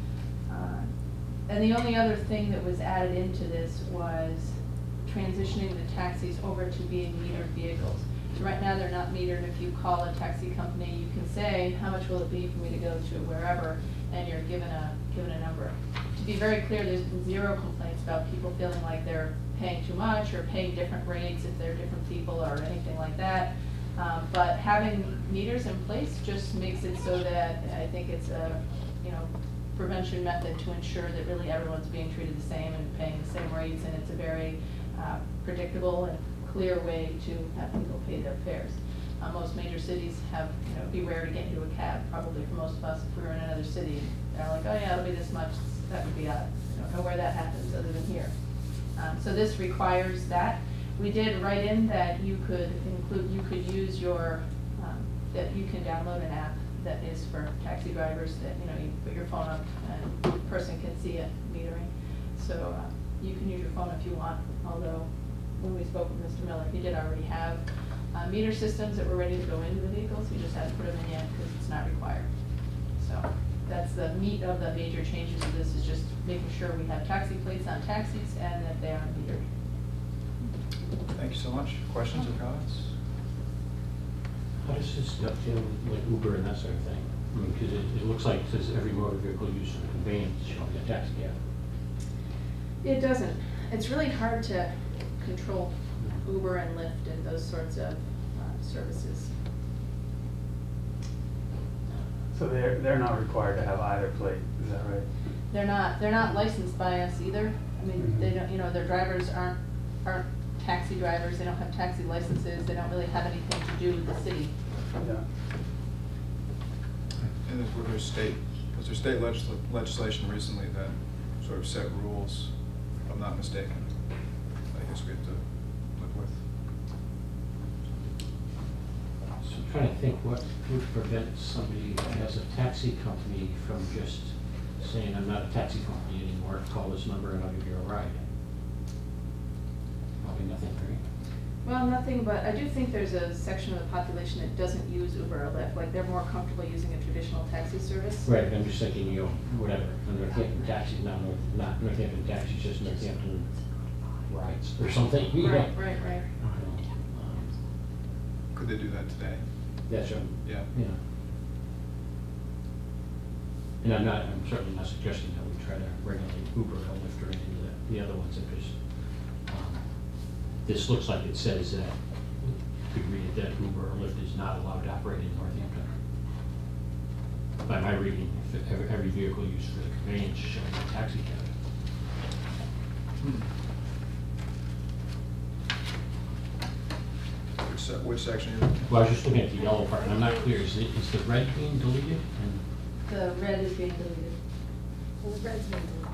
Speaker 6: Uh, and the only other thing that was added into this was transitioning the taxis over to being metered vehicles. So right now they're not metered. If you call a taxi company, you can say, how much will it be for me to go to wherever, and you're given a, given a number. To be very clear, there's been zero complaints about people feeling like they're paying too much or paying different rates if they're different people or anything like that. Um, but having meters in place just makes it so that I think it's a, you know, prevention method to ensure that really everyone's being treated the same and paying the same rates, and it's a very uh, predictable and clear way to have people pay their fares. Uh, most major cities have, you know, it'd be rare to get into a cab, probably for most of us if we were in another city. They're like, oh yeah, it'll be this much, that would be odd. I don't know where that happens other than here. Um, so this requires that. We did write in that you could include, you could use your, um, that you can download an app that is for taxi drivers that, you know, you put your phone up and the person can see it metering. So uh, you can use your phone if you want, although when we spoke with Mister Miller, he did already have uh, meter systems that were ready to go into the vehicles. We just hadn't put them in yet because it's not required. So that's the meat of the major changes of this, is just making sure we have taxi plates on taxis and that they are metered.
Speaker 1: Thank you so much. Questions or comments?
Speaker 8: How does this dovetail with like Uber and that sort of thing? I mean, because it, it looks like it says every motor vehicle used for conveyance shall be a taxi cab.
Speaker 6: It doesn't. It's really hard to control Uber and Lyft and those sorts of uh, services.
Speaker 12: So they're, they're not required to have either plate, is that right?
Speaker 6: They're not, they're not licensed by us either. I mean,
Speaker 12: Mm-hmm.
Speaker 6: they don't, you know, their drivers aren't, aren't taxi drivers, they don't have taxi licenses, they don't really have anything to do with the city.
Speaker 12: Yeah.
Speaker 1: And was there state, was there state legisl legislation recently that sort of set rules, if I'm not mistaken, I guess we have to live with?
Speaker 8: So I'm trying to think what would prevent somebody that has a taxi company from just saying, I'm not a taxi company anymore, call this number and I'll give you a ride. Probably nothing, right?
Speaker 6: Well, nothing, but I do think there's a section of the population that doesn't use Uber or Lyft, like they're more comfortable using a traditional taxi service.
Speaker 8: Right, I'm just thinking, you know, whatever, Northampton taxis, not North, not Northampton taxis, just Northampton rides or something, you know.
Speaker 6: Right, right, right.
Speaker 8: Um,
Speaker 1: Could they do that today?
Speaker 8: That's right.
Speaker 1: Yeah.
Speaker 8: Yeah. And I'm not, I'm certainly not suggesting that we try to regulate Uber or Lyft or any of the, the other ones, because um, this looks like it says that, you could read it that Uber or Lyft is not allowed to operate in Northampton. By my reading, if every, every vehicle used for the conveyance shall be a taxi cab.
Speaker 1: Hmm. Which, se- which section are you looking at?
Speaker 8: Well, I was just looking at the yellow part, and I'm not clear, is it, is the red being deleted? And
Speaker 6: The red is being deleted.
Speaker 2: The red's been deleted.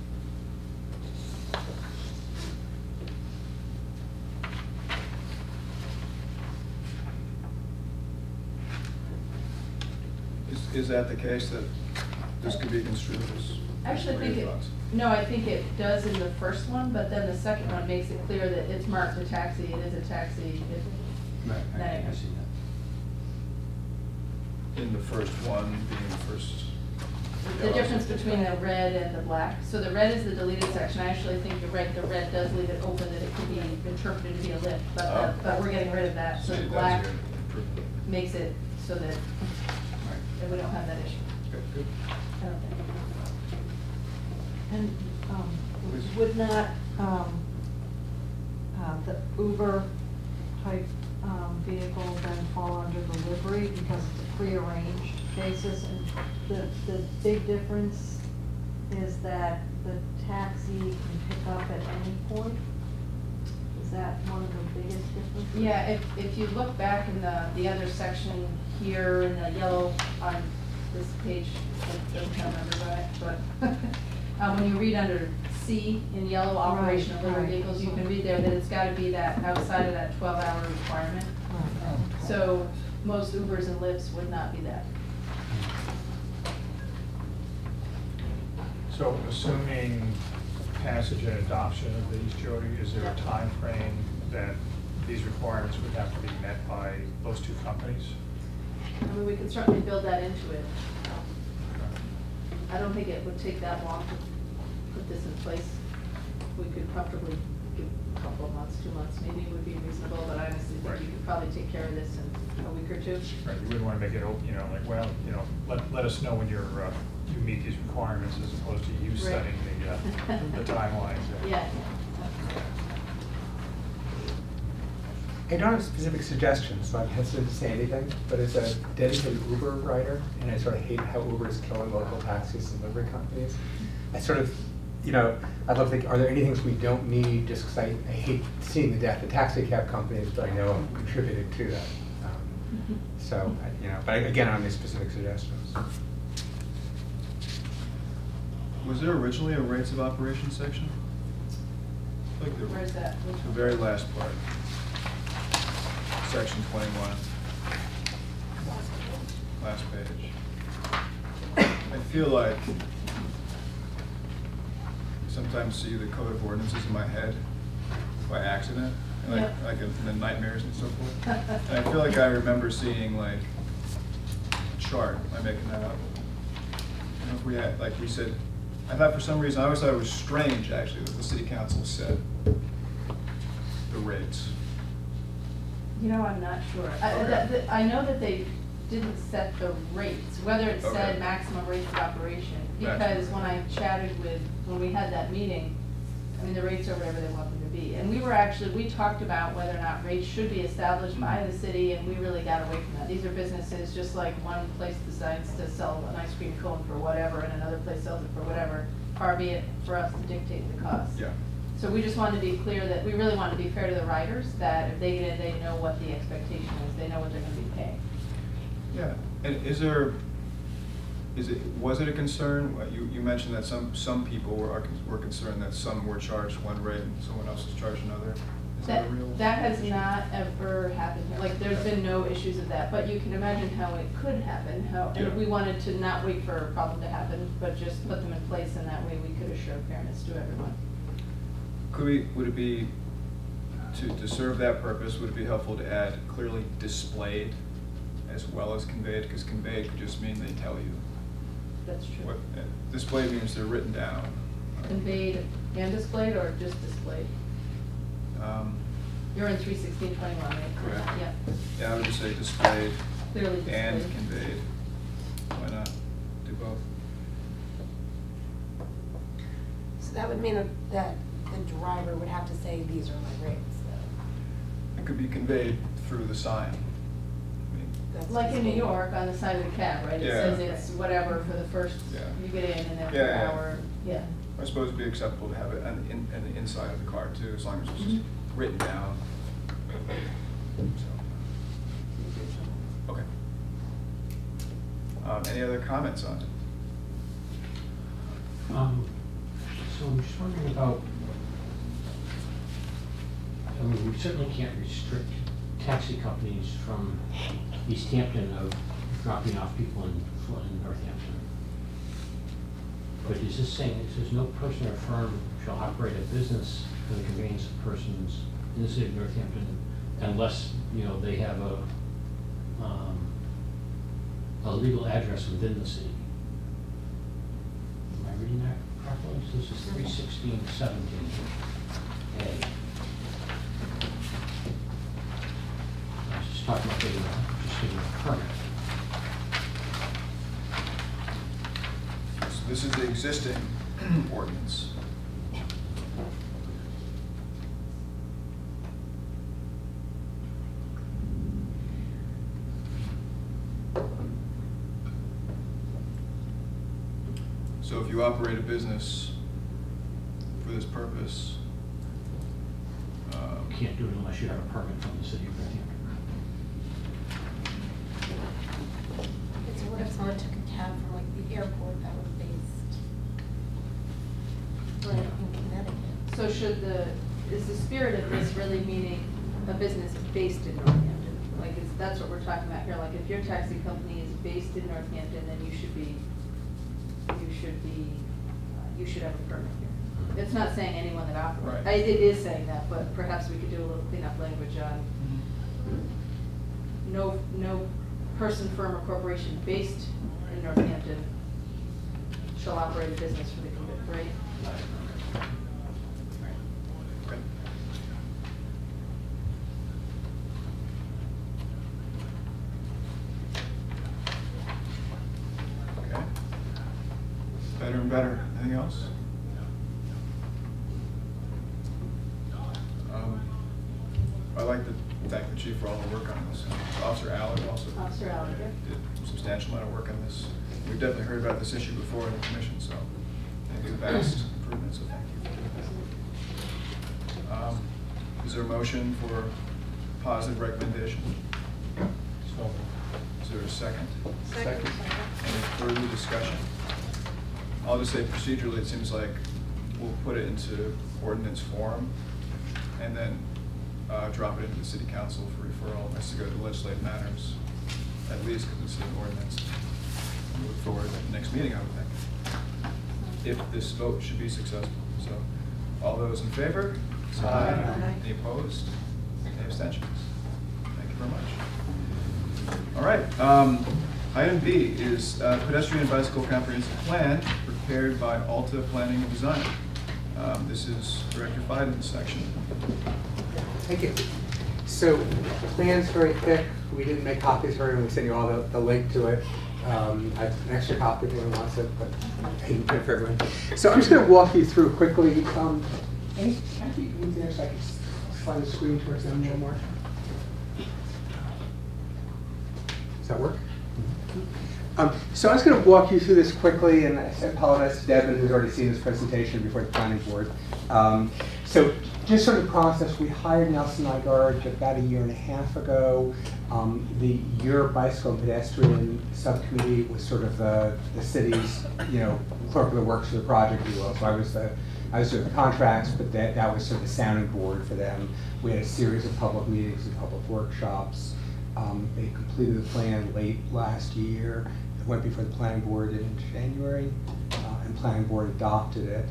Speaker 1: Is, is that the case, that this could be construed as?
Speaker 6: Actually, I
Speaker 1: what are
Speaker 6: think
Speaker 1: your
Speaker 6: it,
Speaker 1: thoughts?
Speaker 6: no, I think it does in the first one, but then the second one makes it clear that it's marked a taxi, it is a taxi. it-
Speaker 8: Right, I,
Speaker 6: that-
Speaker 8: I see that.
Speaker 1: In the first one being the first.
Speaker 6: The
Speaker 1: yellow.
Speaker 6: difference between the red and the black. So the red is the deleted section. I actually think you're right, the red does leave it open that it could be interpreted to be a lift, but, the-
Speaker 1: Oh.
Speaker 6: but we're getting rid of that. So
Speaker 1: See,
Speaker 6: the
Speaker 1: that's
Speaker 6: black
Speaker 1: good. Improvement.
Speaker 6: makes it so that,
Speaker 1: Right.
Speaker 6: that we don't have that issue.
Speaker 1: Good, good.
Speaker 6: I don't think.
Speaker 7: And um,
Speaker 1: Please.
Speaker 7: would not um, uh, the Uber type um, vehicle then fall under the livery because it's a prearranged basis? And the, the big difference is that the taxi can pick up at any point? Is that one of the biggest differences?
Speaker 6: Yeah, if, if you look back in the, the other section here in the yellow on this page, I don't remember right, but uh, when you read under C in yellow, operation of livery
Speaker 7: right.
Speaker 6: vehicles, you can read there that it's gotta be that outside of that twelve hour requirement.
Speaker 7: Right.
Speaker 6: So most Ubers and Lyfts would not be that.
Speaker 4: So assuming passage and adoption of these, Jody, is there a time frame that these requirements would have to be met by those two companies?
Speaker 6: I mean, we could certainly build that into it. I don't think it would take that long to put this in place. We could comfortably give a couple of months, two months, maybe would be reasonable, but I honestly
Speaker 4: Right.
Speaker 6: think you could probably take care of this in a week or two.
Speaker 4: Right, you wouldn't want to make it, op- you know, like, well, you know, let, let us know when you're, uh, you meet these requirements as opposed to you
Speaker 6: Right.
Speaker 4: setting the, uh, the timelines.
Speaker 6: Yeah.
Speaker 5: I don't have specific suggestions, so I'm hesitant to say anything, but as a dedicated Uber rider, and I sort of hate how Uber is killing local taxis and delivery companies, I sort of, you know, I'd love to think, are there any things we don't need, just because I, I hate seeing the death of taxi cab companies, but I know I'm contributing to that. Um, So, I- you know, but again, I don't have any specific suggestions.
Speaker 1: Was there originally a rates of operation section? Like the,
Speaker 6: Where's that? Which
Speaker 1: the
Speaker 6: one?
Speaker 1: very last part. Section twenty-one. Last page. I feel like I sometimes see the code of ordinances in my head by accident, like,
Speaker 6: Yep.
Speaker 1: like in the nightmares and so forth. And I feel like I remember seeing like a chart, am I making that up? You know, if we had, like we said, I thought for some reason, I always thought it was strange actually that the city council set the rates.
Speaker 6: You know, I'm not sure. I,
Speaker 1: Okay.
Speaker 6: that- that- I know that they didn't set the rates, whether it
Speaker 1: Okay.
Speaker 6: said maximum rates of operation.
Speaker 1: Maximum.
Speaker 6: Because when I chatted with, when we had that meeting, I mean, the rates are whatever they want them to be. And we were actually, we talked about whether or not rates should be established by the city, and we really got away from that. These are businesses, just like one place decides to sell an ice cream cone for whatever, and another place sells it for whatever, far be it for us to dictate the cost.
Speaker 1: Yeah.
Speaker 6: So we just wanted to be clear that, we really want to be fair to the riders, that if they get in, they know what the expectation is, they know what they're gonna be paying.
Speaker 1: Yeah, and is there, is it, was it a concern, Uh, you, you mentioned that some, some people were, are con- were concerned that some were charged one rate and someone else is charged another? Is that
Speaker 6: That,
Speaker 1: a real?
Speaker 6: that has
Speaker 1: issue?
Speaker 6: not ever happened here, like, there's been no issues of that, but you can imagine how it could happen, how,
Speaker 1: Yeah.
Speaker 6: and we wanted to not wait for a problem to happen, but just put them in place, and that way we could assure fairness to everyone.
Speaker 1: Could we, would it be to, to serve that purpose, would it be helpful to add clearly displayed as well as conveyed? Because conveyed could just mean they tell you.
Speaker 6: That's true.
Speaker 1: What, uh, displayed means they're written down.
Speaker 6: Conveyed and displayed, or just displayed?
Speaker 1: Um,
Speaker 6: You're in three sixteen twenty-one, right?
Speaker 1: Correct.
Speaker 6: Yeah.
Speaker 1: Yeah, I would just say displayed
Speaker 6: Clearly
Speaker 1: and
Speaker 6: displayed.
Speaker 1: conveyed. Why not? Do both.
Speaker 9: So that would mean that, that the driver would have to say, these are my rates, though.
Speaker 1: It could be conveyed through the sign. I mean,
Speaker 9: That's
Speaker 6: Like in New
Speaker 9: displayed.
Speaker 6: York, on the side of the cab, right? It
Speaker 1: Yeah.
Speaker 6: says it's whatever for the first,
Speaker 1: Yeah.
Speaker 6: you get in and after
Speaker 1: Yeah,
Speaker 6: an
Speaker 1: yeah.
Speaker 6: hour, yeah.
Speaker 1: I suppose it'd be acceptable to have it on the, in, on the inside of the car too, as long as it's just
Speaker 6: Mhm.
Speaker 1: written down. So, okay. Um, any other comments on it?
Speaker 8: Um, so I'm just wondering about, I mean, we certainly can't restrict taxi companies from East Hampton of dropping off people in, in Northampton. But is this saying, it says no person or firm shall operate a business for the conveyance of persons in the city of Northampton unless, you know, they have a, um, a legal address within the city. Am I reading that properly? So this is three sixteen seventeen A. I was just talking about getting, a- just getting a permit.
Speaker 1: So this is the existing ordinance. So if you operate a business for this purpose, um,
Speaker 8: You can't do it unless you have a permit from the city of Northampton.
Speaker 9: So what if someone took a cab from like the airport that was based right in Connecticut?
Speaker 6: So should the, is the spirit of this really meaning a business based in Northampton? Like, it's, that's what we're talking about here, like if your taxi company is based in Northampton, then you should be, you should be, uh, you should have a permit here. It's not saying anyone that operates,
Speaker 1: Right.
Speaker 6: it is saying that, but perhaps we could do a little cleanup language on no, no person, firm, or corporation based in Northampton shall operate a business for the convict, right?
Speaker 1: okay. Okay. Better and better. Anything else? Um, I like to thank the chief for all the work on this. Officer Allard also
Speaker 6: Officer Allard, yeah.
Speaker 1: did a substantial amount of work on this. We've definitely heard about this issue before in the commission, so I think it's a vast improvement, so thank you for doing that. Um, Is there a motion for positive recommendation?
Speaker 4: So,
Speaker 1: Is there a second?
Speaker 9: Second.
Speaker 1: Any further discussion? I'll just say procedurally, it seems like we'll put it into ordinance form and then uh, drop it into the city council for referral. It has to go to legislative matters, at least because it's an ordinance. We'll Move forward at the next meeting, I would think, if this vote should be successful. So, all those in favor? Say
Speaker 4: Aye.
Speaker 1: Any opposed? Any abstentions? Thank you very much. All right. Um, item B is uh, pedestrian and bicycle comprehensive plan prepared by Alta Planning and Design. Um, this is Director Biden's section.
Speaker 5: Thank you. So, the plan's very thick. We didn't make copies for everyone. We sent you all the, the link to it. Um, I have an extra copy if anyone wants it, but I didn't print for everyone. So I'm just going to walk you through quickly. Um, any, can I keep moving there so I can s- slide the screen towards them a little more? Does that work? Um, so I was going to walk you through this quickly, and I apologize to Devin, who's already seen this presentation before the planning board. Um, so just sort of the process, we hired Nelson Nygaard about a year and a half ago. Um, the Your Bicycle and Pedestrian Subcommittee was sort of the, the city's, you know, clerk of the works for the project, if you will. So I was the, I was doing the contracts, but that, that was sort of the sounding board for them. We had a series of public meetings and public workshops. Um, they completed the plan late last year. It went before the planning board in January, uh, and planning board adopted it.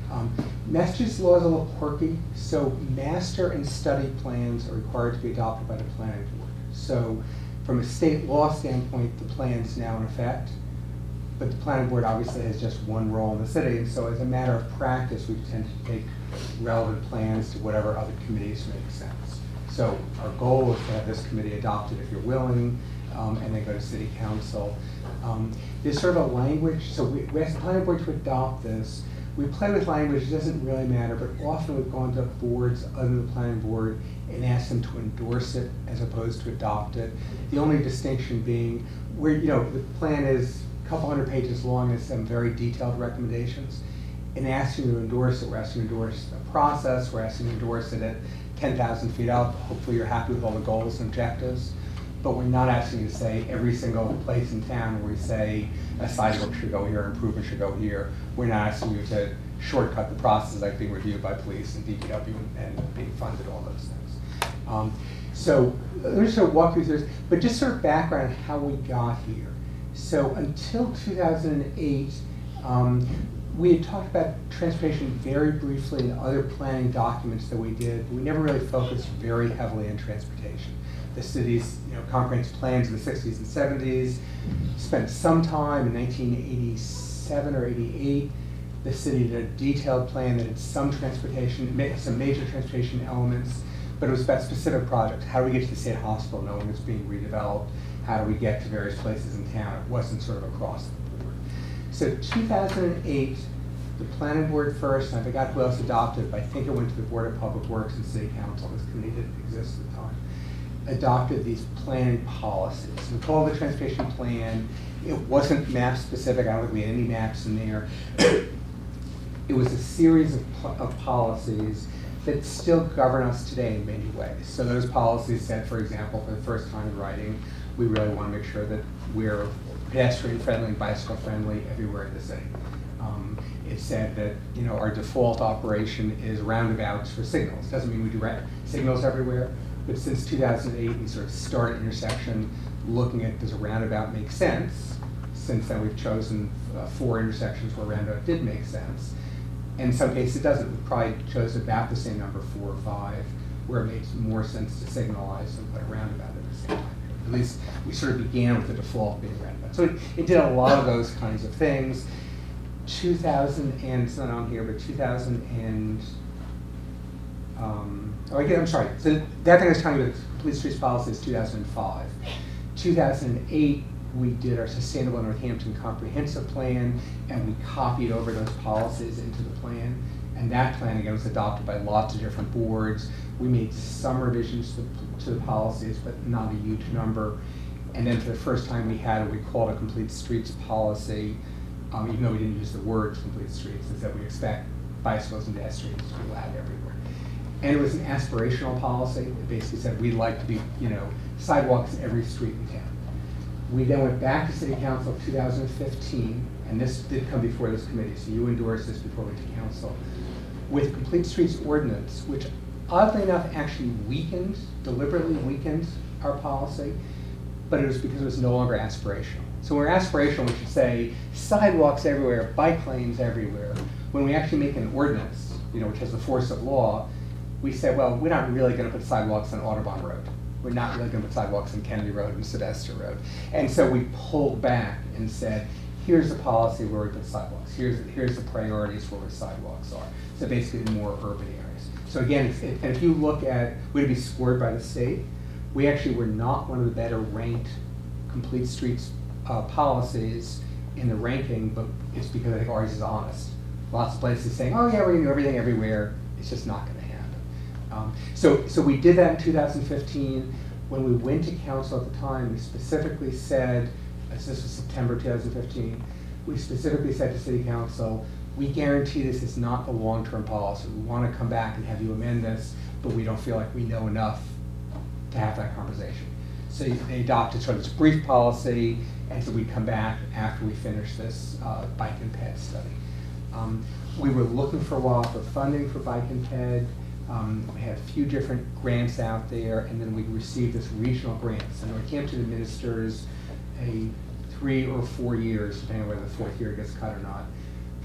Speaker 5: Um, Massachusetts law is a little quirky, so master and study plans are required to be adopted by the planning board. So from a state law standpoint, the plan's now in effect, but the planning board obviously has just one role in the city, and so as a matter of practice, we tend to take relevant plans to whatever other committees make sense. So our goal is to have this committee adopted if you're willing, um, and then go to city council. Um, there's sort of a language, so we, we ask the planning board to adopt this. We play with language, it doesn't really matter, but often we've gone to boards other than the planning board and asked them to endorse it as opposed to adopt it. The only distinction being where, you know, the plan is a couple hundred pages long and some very detailed recommendations. And asking you to endorse it, we're asking you to endorse the process, we're asking you to endorse it at ten thousand feet up. Hopefully you're happy with all the goals and objectives. But we're not asking you to say every single place in town where we say a sidewalk should go here, improvement should go here. We're not asking you to shortcut the process like being reviewed by police and D P W and, and being funded, all those things. Um, so let me just sort of walk you through this, but just sort of background on how we got here. So until two thousand eight, um, we had talked about transportation very briefly in other planning documents that we did, but we never really focused very heavily on transportation. The city's you know, comprehensive plans in the sixties and seventies spent some time in nineteen eighty-seven or eighty-eight. The city did a detailed plan that had some transportation, some major transportation elements, but it was about specific projects. How do we get to the state hospital knowing it's being redeveloped? How do we get to various places in town? It wasn't sort of across the board. So two thousand eight, the planning board first, and I forgot who else adopted, but I think it went to the Board of Public Works and City Council. This committee didn't exist at the time. Adopted these planning policies. We call it the transportation plan. It wasn't map specific. I don't think we had any maps in there. It was a series of, po of policies that still govern us today in many ways. So those policies said, for example, for the first time in writing, we really want to make sure that we're pedestrian friendly and bicycle friendly everywhere in the city. Um, it said that you know our default operation is roundabouts for signals. Doesn't mean we do signals everywhere. But since two thousand eight, we sort of started intersection looking at does a roundabout make sense? Since then, we've chosen uh, four intersections where a roundabout did make sense. And in some cases, it doesn't. We probably chose about the same number, four or five, where it makes more sense to signalize than put a roundabout at the same time. At least we sort of began with the default being roundabout. So it, it did a lot of those kinds of things. two thousand, and it's not on here, but two thousand and, um, oh, again, I'm sorry. So that thing I was telling you about the complete streets policy is two thousand five. two thousand eight, we did our Sustainable Northampton Comprehensive Plan, and we copied over those policies into the plan. And that plan, again, was adopted by lots of different boards. We made some revisions to the, to the policies, but not a huge number. And then for the first time we had what we called a complete streets policy, um, even though we didn't use the words complete streets, is that we expect bicycles and pedestrians to be allowed everywhere. And it was an aspirational policy. It basically said we'd like to be, you know, sidewalks in every street in town. We then went back to City Council in two thousand fifteen, and this did come before this committee, so you endorsed this before we went to council, with a complete streets ordinance, which oddly enough actually weakened, deliberately weakened our policy, but it was because it was no longer aspirational. So when we're aspirational, we should say sidewalks everywhere, bike lanes everywhere. When we actually make an ordinance, you know, which has the force of law, we say, well, we're not really going to put sidewalks on Audubon Road. We're not really going to put sidewalks on Kennedy Road and Sylvester Road. And so we pulled back and said, here's the policy where we put sidewalks. Here's, here's the priorities where the sidewalks are. So basically more urban areas. So again, if, if, if you look at, we'd be scored by the state. We actually were not one of the better ranked complete streets uh, policies in the ranking, but it's because I think ours is honest. Lots of places saying, oh yeah, we're gonna do everything everywhere. It's just not gonna happen. Um, so, so we did that in two thousand fifteen. When we went to council at the time, we specifically said, this was September two thousand fifteen, we specifically said to City Council, we guarantee this is not the long-term policy. We want to come back and have you amend this, but we don't feel like we know enough to have that conversation. So they adopted sort of this brief policy, and so we'd come back after we finished this uh, bike and ped study. Um, we were looking for a while for funding for bike and ped. Um, we had a few different grants out there, and then we received this regional grant. So Northampton administers a three or four years, depending on whether the fourth year gets cut or not,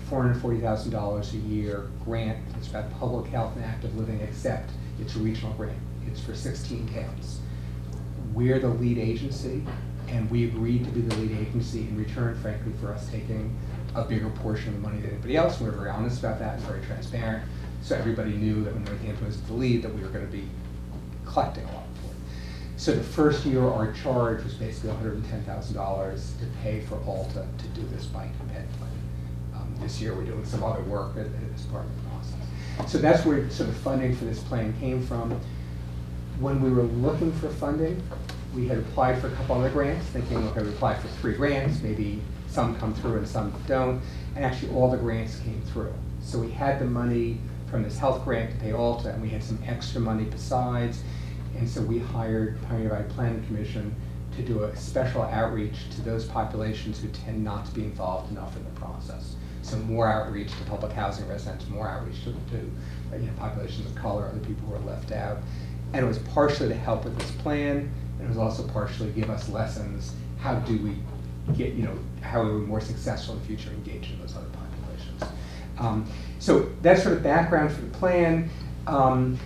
Speaker 5: four hundred forty thousand dollars a year grant. It's about public health and active living, except it's a regional grant. It's for sixteen towns. We're the lead agency, and we agreed to be the lead agency in return, frankly, for us taking a bigger portion of the money than anybody else. We were very honest about that and very transparent. So everybody knew that when Northampton was the lead, that we were going to be collecting a lot for it. So the first year, our charge was basically one hundred ten thousand dollars to pay for Alta to do this bike and ped plan. Um, this year, we're doing some other work as part of the process. So that's where sort of funding for this plan came from. When we were looking for funding, we had applied for a couple other grants, thinking, okay, we applied for three grants, maybe some come through and some don't, and actually all the grants came through. So we had the money from this health grant to pay Alta, and we had some extra money besides, and so we hired Pioneer Valley Planning Commission to do a special outreach to those populations who tend not to be involved enough in the process. So more outreach to public housing residents, more outreach to, to you know, populations of color, other people who are left out. And it was partially to help with this plan, and it was also partially to give us lessons. How do we get, you know, how are we more successful in the future engaging those other populations? Um, so that's sort of background for the plan. Um,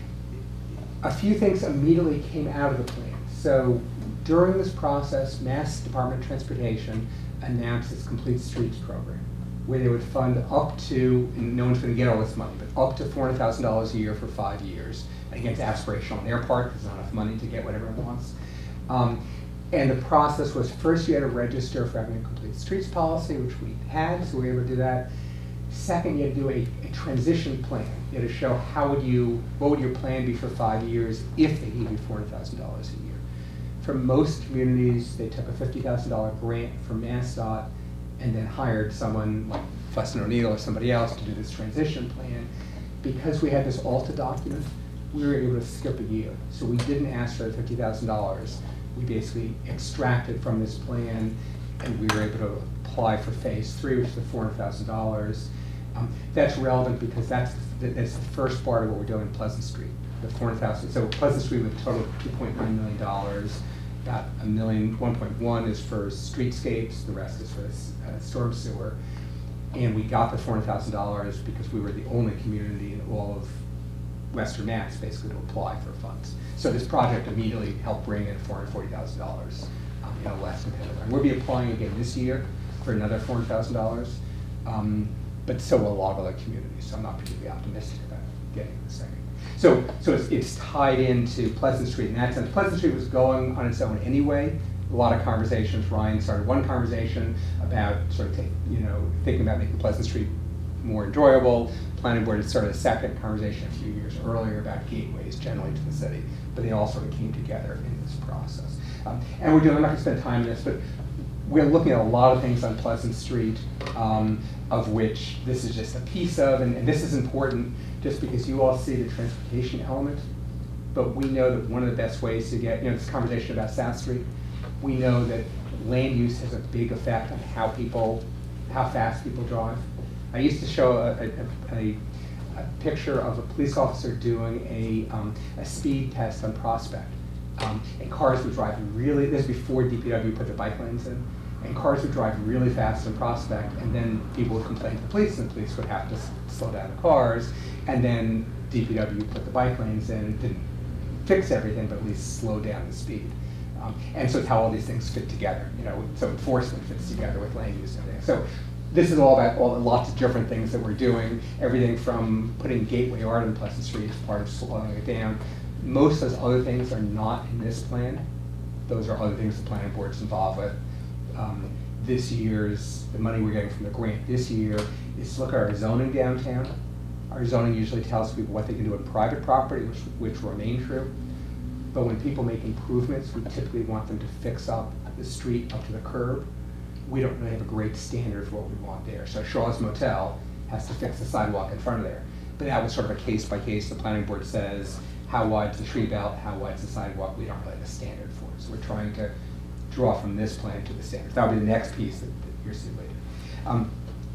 Speaker 5: a few things immediately came out of the plan. So during this process, Mass Department of Transportation announced its Complete Streets program, where they would fund up to, and no one's going to get all this money, but up to four hundred thousand dollars a year for five years. Again, it's aspirational on their part, because there's not enough money to get what everyone wants. Um, and the process was, first you had to register for having a complete streets policy, which we had, so we were able to do that. Second, you had to do a, a transition plan. You had to show how would you, what would your plan be for five years if they gave you four hundred thousand dollars a year. For most communities, they took a fifty thousand dollar grant from MassDOT and then hired someone like Fussin' O'Neill or somebody else to do this transition plan. Because we had this Alta document, we were able to skip a year. So we didn't ask for the fifty thousand dollars. We basically extracted from this plan, and we were able to apply for phase three, which is the four hundred thousand dollars. Um, that's relevant because that's the, that's the first part of what we're doing in Pleasant Street, the four hundred thousand. So Pleasant Street with a total of two point nine million dollars. About a million, one point one is for streetscapes, the rest is for this, uh, storm sewer. And we got the four hundred thousand dollars because we were the only community in all of Western Mass basically to apply for funds. So this project immediately helped bring in four hundred forty thousand dollars um, in a less competitive round. We'll be applying again this year for another four hundred thousand dollars, um, but so will a lot of other communities, so I'm not particularly optimistic about getting the second. So, so it's, it's tied into Pleasant Street in that sense. Pleasant Street was going on its own anyway. A lot of conversations. Ryan started one conversation about sort of, take, you know, thinking about making Pleasant Street more enjoyable. Planning Board had started a second conversation a few years earlier about gateways generally to the city, but they all sort of came together in this process. Um, and we're doing, I'm not gonna spend time on this, but we're looking at a lot of things on Pleasant Street, um, of which this is just a piece of, and, and this is important just because you all see the transportation element, but we know that one of the best ways to get, you know, this conversation about South Street, we know that land use has a big effect on how people, how fast people drive. I used to show a, a, a, a picture of a police officer doing a, um, a speed test on Prospect. Um, and cars would drive really, this is before D P W put the bike lanes in, and cars would drive really fast on Prospect, and then people would complain to the police, and the police would have to s slow down the cars, and then D P W put the bike lanes in and didn't fix everything, but at least slow down the speed. Um, and so it's how all these things fit together, you know, so enforcement fits together with land use and everything. So this is all about all the lots of different things that we're doing, everything from putting gateway art on Pleasant Street as part of slowing it down. Most of those other things are not in this plan. Those are other things the planning board's involved with. Um, this year's, the money we're getting from the grant this year is to look at our zoning downtown. Our zoning usually tells people what they can do in private property, which, which remain true. But when people make improvements, we typically want them to fix up the street up to the curb. We don't really have a great standard for what we want there. So Shaw's Motel has to fix the sidewalk in front of there. But that was sort of a case by case. The planning board says, how wide's the tree belt, how wide's the sidewalk? We don't really have a standard for it. So we're trying to draw from this plan to the standards. That'll be the next piece that, that you'll see later. Um,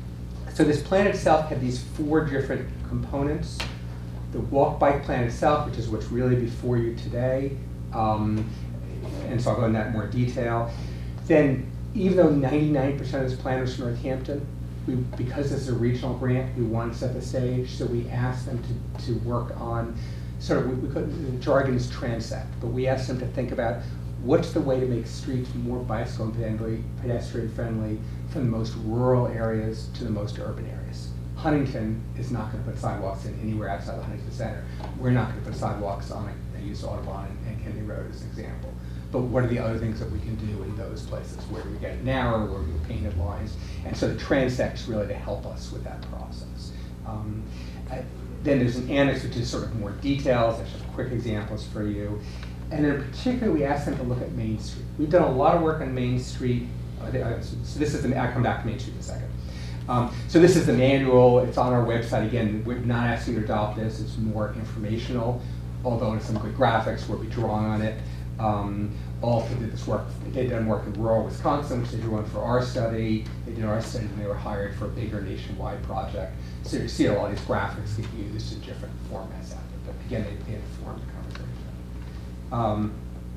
Speaker 5: so this plan itself had these four different components. The walk bike plan itself, which is what's really before you today, um, and so I'll go into that in more detail. Then, even though ninety-nine percent of this plan was from Northampton, we, because this is a regional grant, we wanted to set the stage, so we asked them to, to work on, sort of, we, we could, the jargon is transect, but we asked them to think about what's the way to make streets more bicycle and pedestrian friendly from the most rural areas to the most urban areas. Huntington is not going to put sidewalks in anywhere outside the Huntington Center. We're not going to put sidewalks on it. I use Audubon and, and Kennedy Road as an example. But what are the other things that we can do in those places? Where do we get it narrower, where do we painted lines? And so the transect's really to help us with that process. Um, I, then there's an annex which is sort of more details. There's just quick examples for you. And then particularly we asked them to look at Main Street. We've done a lot of work on Main Street. Uh, so, so this is the, I'll come back to Main Street in a second. Um, so this is the manual. It's on our website. Again, we're not asking you to adopt this. It's more informational, although there's some good graphics. We'll be drawing on it. Um, also did this work, they'd done work in rural Wisconsin, which they drew on for our study. They did our study and they were hired for a bigger nationwide project. So you see all these graphics get used in different formats out there. But again, they, they informed the conversation. Um,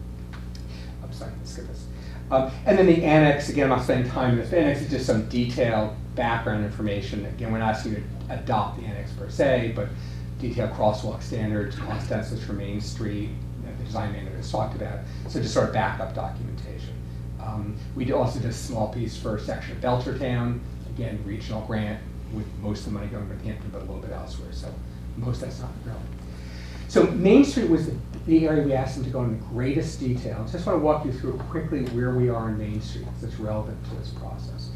Speaker 5: I'm sorry, let's skip this. Um, and then the annex, again, I'm not spending time in this. The annex is just some detailed background information. Again, we're not asking you to adopt the annex per se, but detailed crosswalk standards, cost estimates for Main Street, the design manual is talked about, so just sort of backup documentation. Um, we also did a small piece for a section of Belchertown, again, regional grant, with most of the money going to Northampton, but a little bit elsewhere, so most that's not relevant. So Main Street was the, the area we asked them to go into the greatest detail. I just want to walk you through quickly where we are in Main Street, because it's relevant to this process.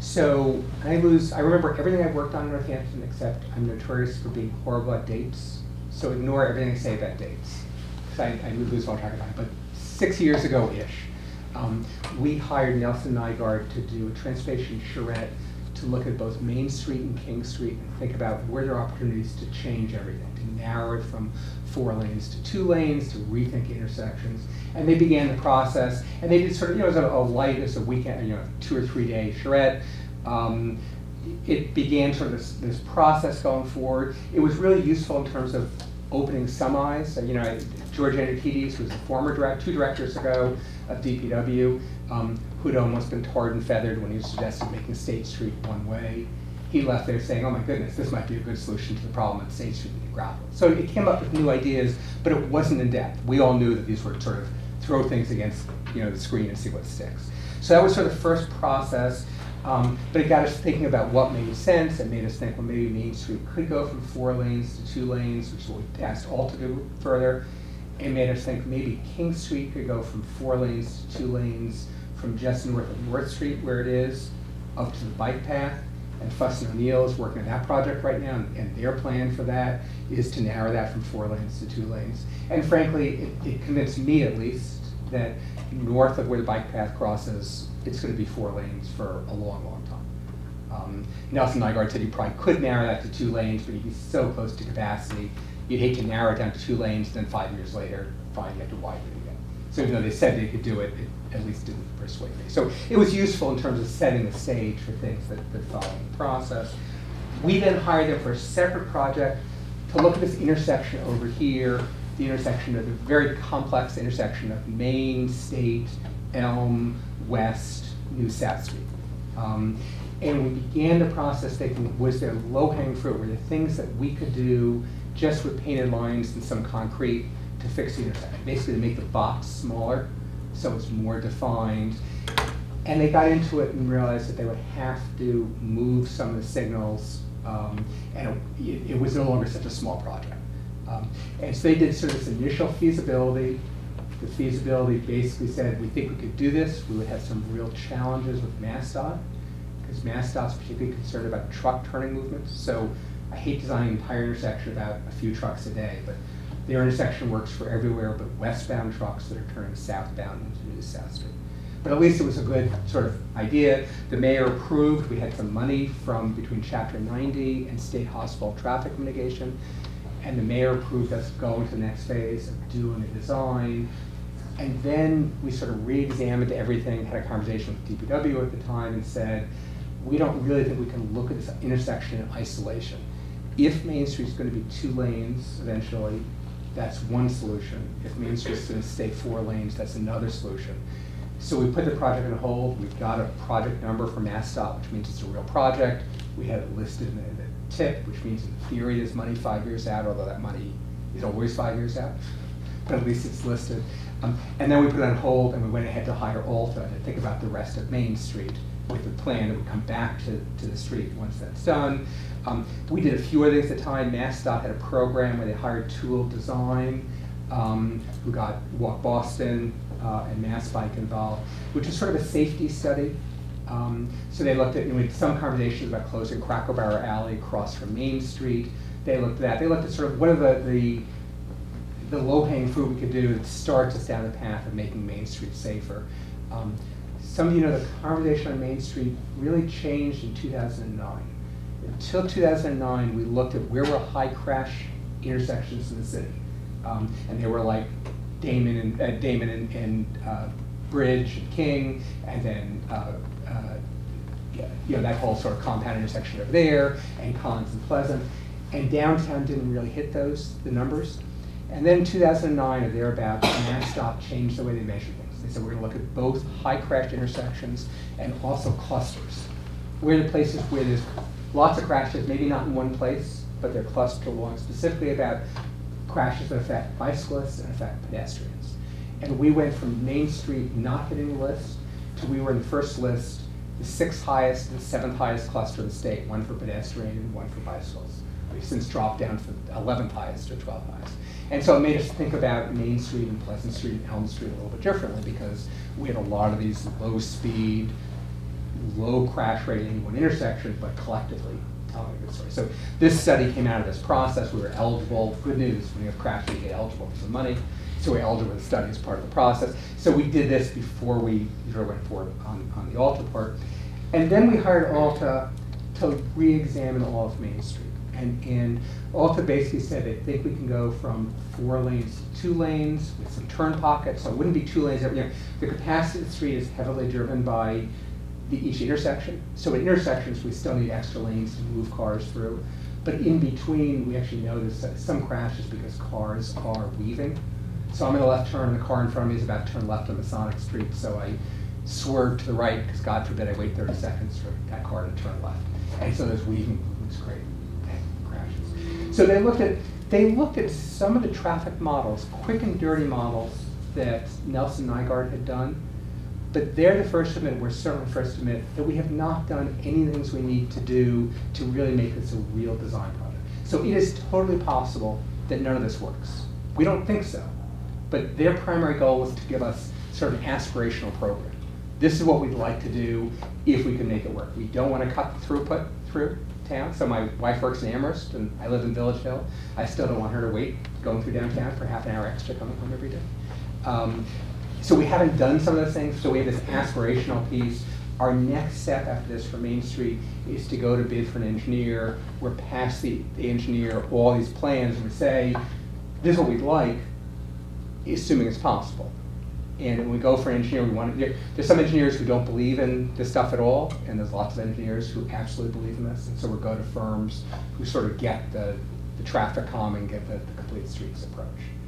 Speaker 5: So I lose, I remember everything I've worked on in Northampton, except I'm notorious for being horrible at dates, so ignore everything I say about dates. I, I lose all track of time, but six years ago-ish, um, we hired Nelson Nygaard to do a transportation charrette to look at both Main Street and King Street and think about where there are opportunities to change everything, to narrow it from four lanes to two lanes, to rethink intersections. And they began the process, and they did sort of, you know, it was a, a light, it was a weekend, you know, two or three day charrette. Um, it began sort of this, this process going forward. It was really useful in terms of opening some eyes. So, you know, George Anikides, who was the former direct, two directors ago of D P W, um, who'd almost been tarred and feathered when he suggested making State Street one way. He left there saying, oh my goodness, this might be a good solution to the problem that State Street we can grapple with. So it came up with new ideas, but it wasn't in depth. We all knew that these were sort of throw things against, you know, the screen and see what sticks. So that was sort of the first process. Um, but it got us thinking about what made sense. It made us think, well, maybe Main Street could go from four lanes to two lanes, which is what we asked all to do further. It made us think maybe King Street could go from four lanes to two lanes from just north of North Street, where it is, up to the bike path. And Fuss and O'Neill is working on that project right now, and, and their plan for that is to narrow that from four lanes to two lanes. And frankly, it, it convinced me at least that north of where the bike path crosses, it's going to be four lanes for a long, long time. Um, Nelson Nygaard said you probably could narrow that to two lanes, but you'd be so close to capacity, you'd hate to narrow it down to two lanes, then five years later, find you have to widen it again. So even though they said they could do it, it at least didn't persuade me. So it was useful in terms of setting the stage for things that, that follow the process. We then hired them for a separate project to look at this intersection over here, the intersection of the very complex intersection of Main, State, Elm, West, New South Street. Um, and we began the process thinking, was there low-hanging fruit? Were there things that we could do just with painted lines and some concrete to fix the intersection? Basically to make the box smaller so it's more defined. And they got into it and realized that they would have to move some of the signals, um, and it, it was no longer such a small project. Um, and so they did sort of this initial feasibility. The feasibility basically said, we think we could do this. We would have some real challenges with MassDOT, because MassDOT's particularly concerned about truck turning movements. So I hate designing an entire intersection about a few trucks a day, but their intersection works for everywhere but westbound trucks that are turning southbound into New South Street. But at least it was a good sort of idea. The mayor approved. We had some money from between Chapter ninety and State Hospital traffic mitigation. And the mayor approved us going to the next phase of doing the design. And then we sort of re-examined everything, had a conversation with D P W at the time and said, we don't really think we can look at this intersection in isolation. If Main Street's going to be two lanes eventually, that's one solution. If Main Street's going to stay four lanes, that's another solution. So we put the project on hold. We've got a project number for MassDOT, which means it's a real project. We had it listed in the, the tip, which means in theory there's money five years out, although that money is always five years out, but at least it's listed. Um, and then we put it on hold and we went ahead to hire Alta to think about the rest of Main Street with the plan that would come back to, to the street once that's done. Um, we did a few other things at the time. MassDOT had a program where they hired Tool Design, um, who got Walk Boston uh, and Mass Bike involved, which is sort of a safety study. Um, so they looked at, you know, we had some conversations about closing Cracker Barrel Alley across from Main Street. They looked at that. They looked at sort of what are the, the, the low-hanging fruit we could do that starts us down the path of making Main Street safer. Um, some of you know the conversation on Main Street really changed in two thousand nine. Until two thousand nine, we looked at where were high crash intersections in the city. Um, and they were like Damon and, uh, Damon and, and uh, Bridge and King, and then uh, uh, yeah, you know, that whole sort of compound intersection over there, and Collins and Pleasant. And downtown didn't really hit those, the numbers. And then in two thousand nine or thereabouts, MassDOT changed the way they measure things. They said we're going to look at both high crash intersections and also clusters. Where the places where there's lots of crashes, maybe not in one place, but they're clustered along, specifically about crashes that affect bicyclists and affect pedestrians. And we went from Main Street not hitting the list to we were in the first list, the sixth highest and seventh highest cluster in the state, one for pedestrian and one for bicycles. We've since dropped down to the eleventh highest or twelfth highest. And so it made us think about Main Street and Pleasant Street and Elm Street a little bit differently, because we had a lot of these low speed, low crash rate in one intersection, but collectively telling a good story. So this study came out of this process. We were eligible. Good news, when you have crashes, you get eligible for some money. So we were eligible for the study as part of the process. So we did this before we sort of went forward on, on the Alta part. And then we hired Alta to re-examine all of Main Street. And, and Alta basically said they think we can go from four lanes to two lanes with some turn pockets. So it wouldn't be two lanes every, you know, the capacity of the street is heavily driven by the, each intersection. So at intersections, we still need extra lanes to move cars through. But in between, we actually noticed that some crashes because cars are weaving. So I'm in a left turn, and the car in front of me is about to turn left on Masonic Street, so I swerve to the right, because God forbid I wait thirty seconds for that car to turn left. And so there's weaving, it's great. Crashes. So they looked at they looked at some of the traffic models, quick and dirty models that Nelson Nygaard had done, but they're the first to admit, we're certainly the first to admit, that we have not done any of the things we need to do to really make this a real design project. So it is totally possible that none of this works. We don't think so, but their primary goal was to give us sort of an aspirational program. This is what we'd like to do if we can make it work. We don't want to cut the throughput through town. So my wife works in Amherst and I live in Village Hill. I still don't want her to wait going through downtown for half an hour extra coming home every day. Um, so we haven't done some of those things. So we have this aspirational piece. Our next step after this for Main Street is to go to bid for an engineer. We're past the, the engineer, all these plans, and we say, this is what we'd like, assuming it's possible. And when we go for an engineer, we want to, there's some engineers who don't believe in this stuff at all, and there's lots of engineers who absolutely believe in this, and so we'll go to firms who sort of get the, the traffic calming, get the, the complete streets approach.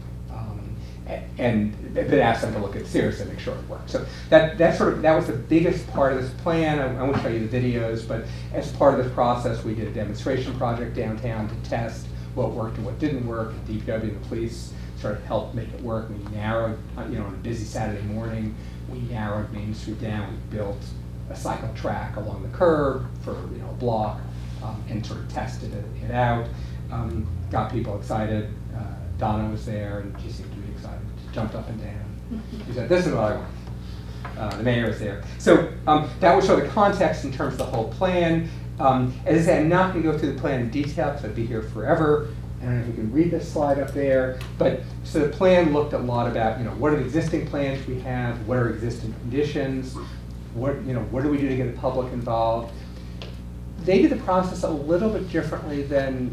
Speaker 5: Um, and then ask them to look at it seriously and make sure it works. So that, that, sort of, that was the biggest part of this plan. I, I won't show you the videos, but as part of this process, we did a demonstration project downtown to test what worked and what didn't work. D P W and the police sort of helped make it work. We narrowed, you know, on a busy Saturday morning, we narrowed Main Street down. We built a cycle track along the curb for, you know, a block, um, and sort of tested it, it out. Um, got people excited. Uh, Donna was there, and she seemed to be excited. She jumped up and down. She said, "This is what I want." Uh, the mayor was there. So um, that would show the context in terms of the whole plan. Um, as I said, I'm not going to go through the plan in detail because I'd be here forever. I don't know if you can read this slide up there, but so the plan looked a lot about, you know, what are the existing plans we have, what are existing conditions, what, you know, what do we do to get the public involved. They did the process a little bit differently than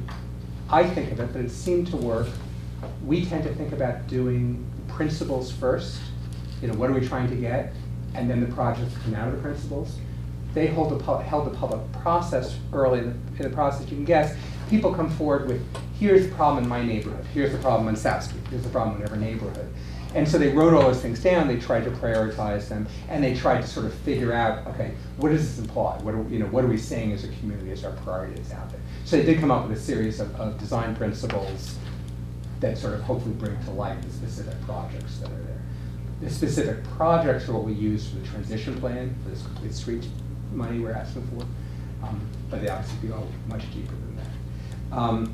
Speaker 5: I think of it, but it seemed to work. We tend to think about doing principles first, you know, what are we trying to get, and then the projects come out of the principles. They hold the, held the public process early in the, in the process. You can guess, people come forward with, here's the problem in my neighborhood, here's the problem in South Street, here's the problem in every neighborhood. And so they wrote all those things down, they tried to prioritize them, and they tried to sort of figure out, okay, what does this imply? What are, you know, what are we saying as a community, as our priorities out there? So they did come up with a series of, of design principles that sort of hopefully bring to light the specific projects that are there. The specific projects are what we use for the transition plan, for this complete street money we're asking for, um, but they obviously go much deeper than that. Um,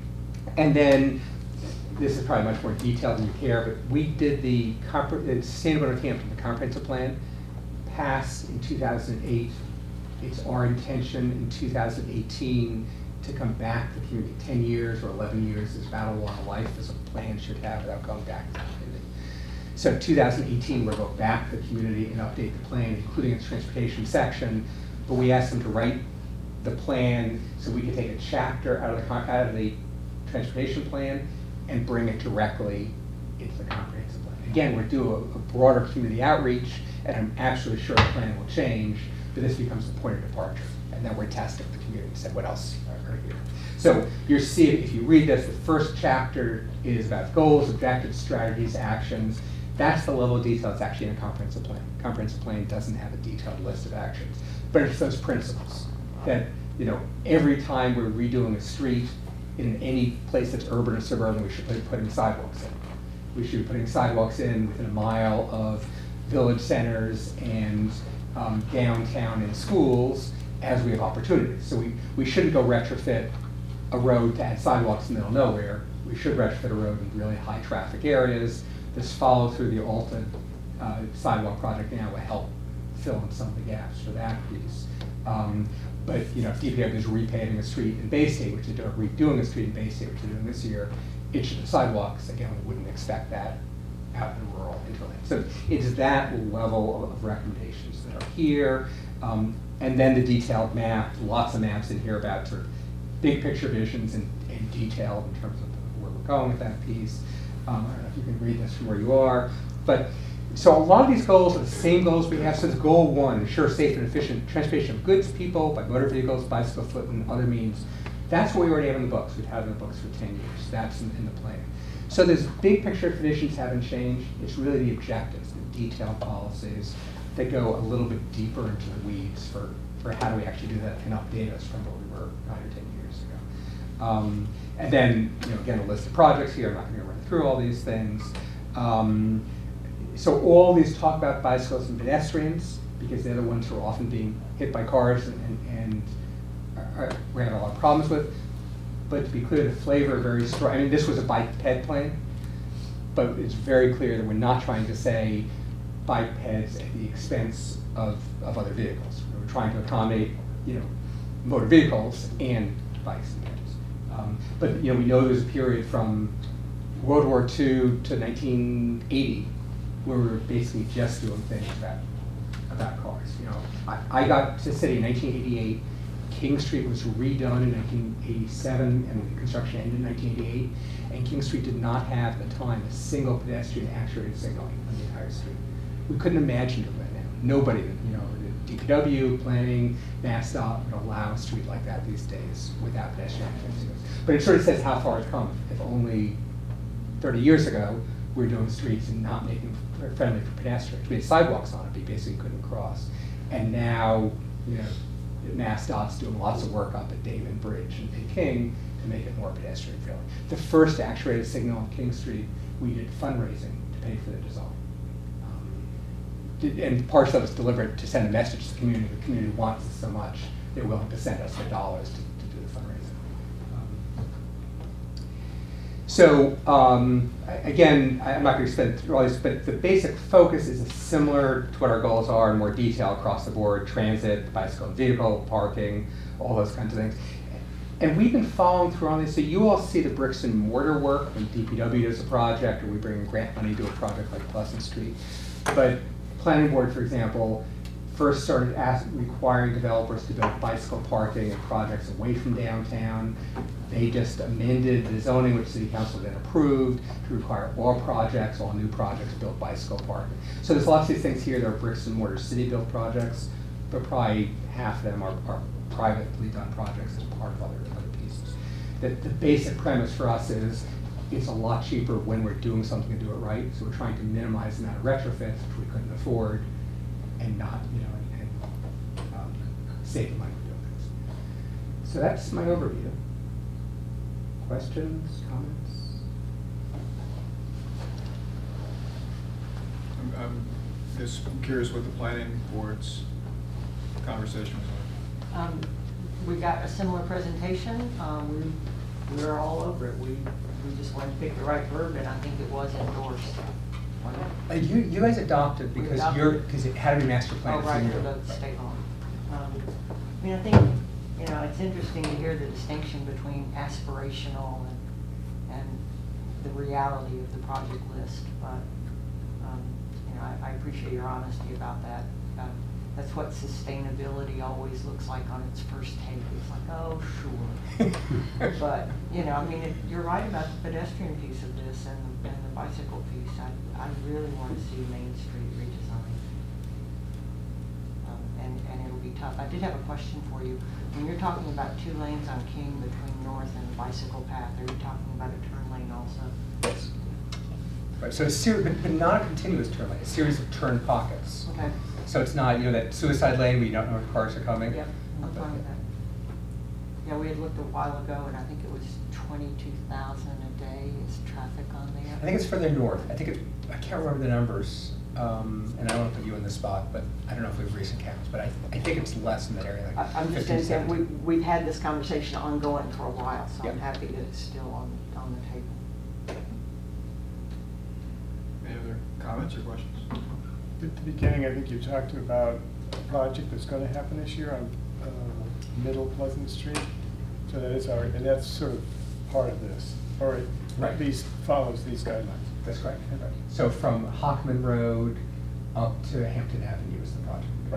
Speaker 5: and then, this is probably much more detailed than you care, but we did the Sustainable Northampton, the comprehensive plan, passed in two thousand eight. It's our intention in two thousand eighteen to come back to the community. ten years or eleven years is about a lot of life as a plan should have without going back to the community. So two thousand eighteen, we'll go back to the community and update the plan, including its transportation section, but we asked them to write the plan so we could take a chapter out of the, out of the transportation plan and bring it directly into the comprehensive plan. Again, we're doing a, a broader community outreach, and I'm absolutely sure the plan will change, but this becomes the point of departure. And then we're testing the community and say, what else are here? So you're seeing, if you read this, the first chapter is about goals, objectives, strategies, actions. That's the level of detail that's actually in a comprehensive plan. Comprehensive plan doesn't have a detailed list of actions, but it's those principles that, you know, every time we're redoing a street, in any place that's urban or suburban, we should be putting sidewalks in. We should be putting sidewalks in within a mile of village centers and um, downtown and schools as we have opportunities. So we, we shouldn't go retrofit a road to add sidewalks in the middle of nowhere. We should retrofit a road in really high traffic areas. This follow through the Alta uh, sidewalk project now will help fill in some of the gaps for that piece. Um, But, you know, if D P W is repaving a street in Bay State, which they're redoing a street in Bay State, which they're doing this year, it should have sidewalks. Again, we wouldn't expect that out in rural hinterland. So it's that level of recommendations that are here. Um, and then the detailed map, lots of maps in here about sort of big picture visions and, and detail in terms of where we're going with that piece. Um, I don't know if you can read this from where you are. But so a lot of these goals are the same goals we have since goal one, ensure safe and efficient transportation of goods, people, by motor vehicles, bicycle, foot, and other means. That's what we already have in the books. We've had in the books for ten years. That's in, in the plan. So this big picture conditions haven't changed. It's really the objectives, the detailed policies that go a little bit deeper into the weeds for, for how do we actually do that and update us from what we were nine or ten years ago. Um, and then, you know, again, a list of projects here. I'm not going to run through all these things. Um, So all these talk about bicycles and pedestrians, because they're the ones who are often being hit by cars and, and, and are, are, we have a lot of problems with. But to be clear, the flavor very strong. I mean, this was a bike ped plan, but it's very clear that we're not trying to say bike peds at the expense of, of other vehicles. We're trying to accommodate, you know, motor vehicles and bikes and peds. Um, but you know, we know there's a period from World War Two to nineteen eighty. Where we were basically just doing things about, about cars. You know, I, I got to the city in nineteen eighty-eight. King Street was redone in nineteen eighty-seven, and the construction ended in nineteen eighty-eight. And King Street did not have at the time a single pedestrian actuated signaling on the entire street. We couldn't imagine doing that now. Nobody, you know, the D P W, planning, MassDOT would allow a street like that these days without pedestrian access. But it sort of says how far it's come. If only thirty years ago, we were doing streets and not making them friendly for pedestrians. We had sidewalks on it, but you basically couldn't cross. And now, you know, MassDOT's doing lots of work up at Damon Bridge and Big King to make it more pedestrian friendly. The first actuated signal on King Street, we did fundraising to pay for the design. Um, and part of it was deliberate to send a message to the community. The community wants this so much, they're willing to send us the dollars to, to do the fundraising. So um, again, I'm not going to spend through all this, but the basic focus is similar to what our goals are in more detail across the board: transit, bicycle and vehicle, parking, all those kinds of things. And we've been following through on this. So you all see the bricks and mortar work when D P W does a project, or we bring grant money to a project like Pleasant Street. But planning board, for example, first started asking, requiring developers to build bicycle parking and projects away from downtown. They just amended the zoning, which City Council then approved, to require all projects, all new projects, build bicycle parking. So there's lots of these things here that are bricks and mortar city-built projects, but probably half of them are, are privately done projects as part of other, other pieces. The, the basic premise for us is it's a lot cheaper when we're doing something to do it right. So we're trying to minimize the amount of retrofits, which we couldn't afford, and not, you know, and, and um, save the money for doing things. So that's my overview. Questions, comments?
Speaker 1: I'm, I'm just curious what the planning board's conversation was like.
Speaker 11: Um, we got a similar presentation, um, we, we were all over it, we, we just wanted to pick the right verb, and I think it was endorsed. Wasn't it?
Speaker 5: Uh, you, you guys adopted
Speaker 11: We
Speaker 5: because
Speaker 11: adopted
Speaker 5: you're,
Speaker 11: it.
Speaker 5: because it had to be master
Speaker 11: Oh,
Speaker 5: plan.
Speaker 11: right, for the state law. Um, I mean, I think, you know, it's interesting to hear the distinction between aspirational and, and the reality of the project list, but, um, you know, I, I appreciate your honesty about that. Um, that's what sustainability always looks like on its first take. It's like, oh, sure. But, you know, I mean, it, you're right about the pedestrian piece of this and, and the bicycle piece. I, I really want to see Main Street redesigned. Um, and, and it'll be tough. I did have a question for you. When you're talking about two lanes on King between North and the bicycle path, are you talking about a turn lane also?
Speaker 5: Yes. Right, so a series, but, but not a continuous turn lane, a series of turn pockets.
Speaker 11: Okay.
Speaker 5: So it's not, you know, that suicide lane where you don't know if cars are coming.
Speaker 11: Yep, I'm fine with that. Yeah, we had looked a while ago, and I think it was twenty-two thousand a day is traffic on there.
Speaker 5: I think it's further north. I think it's, I can't remember the numbers, um, and I don't want to put you in the spot, but I don't know if we have recent counts, but I, I think it's less in that area, like
Speaker 11: I- I'm just
Speaker 5: fifteen,
Speaker 11: saying, we,
Speaker 5: seventeen.
Speaker 11: we've had this conversation ongoing for a while, so I'm
Speaker 5: Yep.
Speaker 11: happy that it's still on, on the table.
Speaker 1: Any other comments or questions?
Speaker 13: At the beginning, I think you talked about a project that's going to happen this year on uh, Middle Pleasant Street. So that is our, and that's sort of part of this, or it
Speaker 5: Right.
Speaker 13: at least follows these guidelines.
Speaker 5: That's right. Right. So from Hockman Road up to Hampton Avenue is the project.
Speaker 13: Right.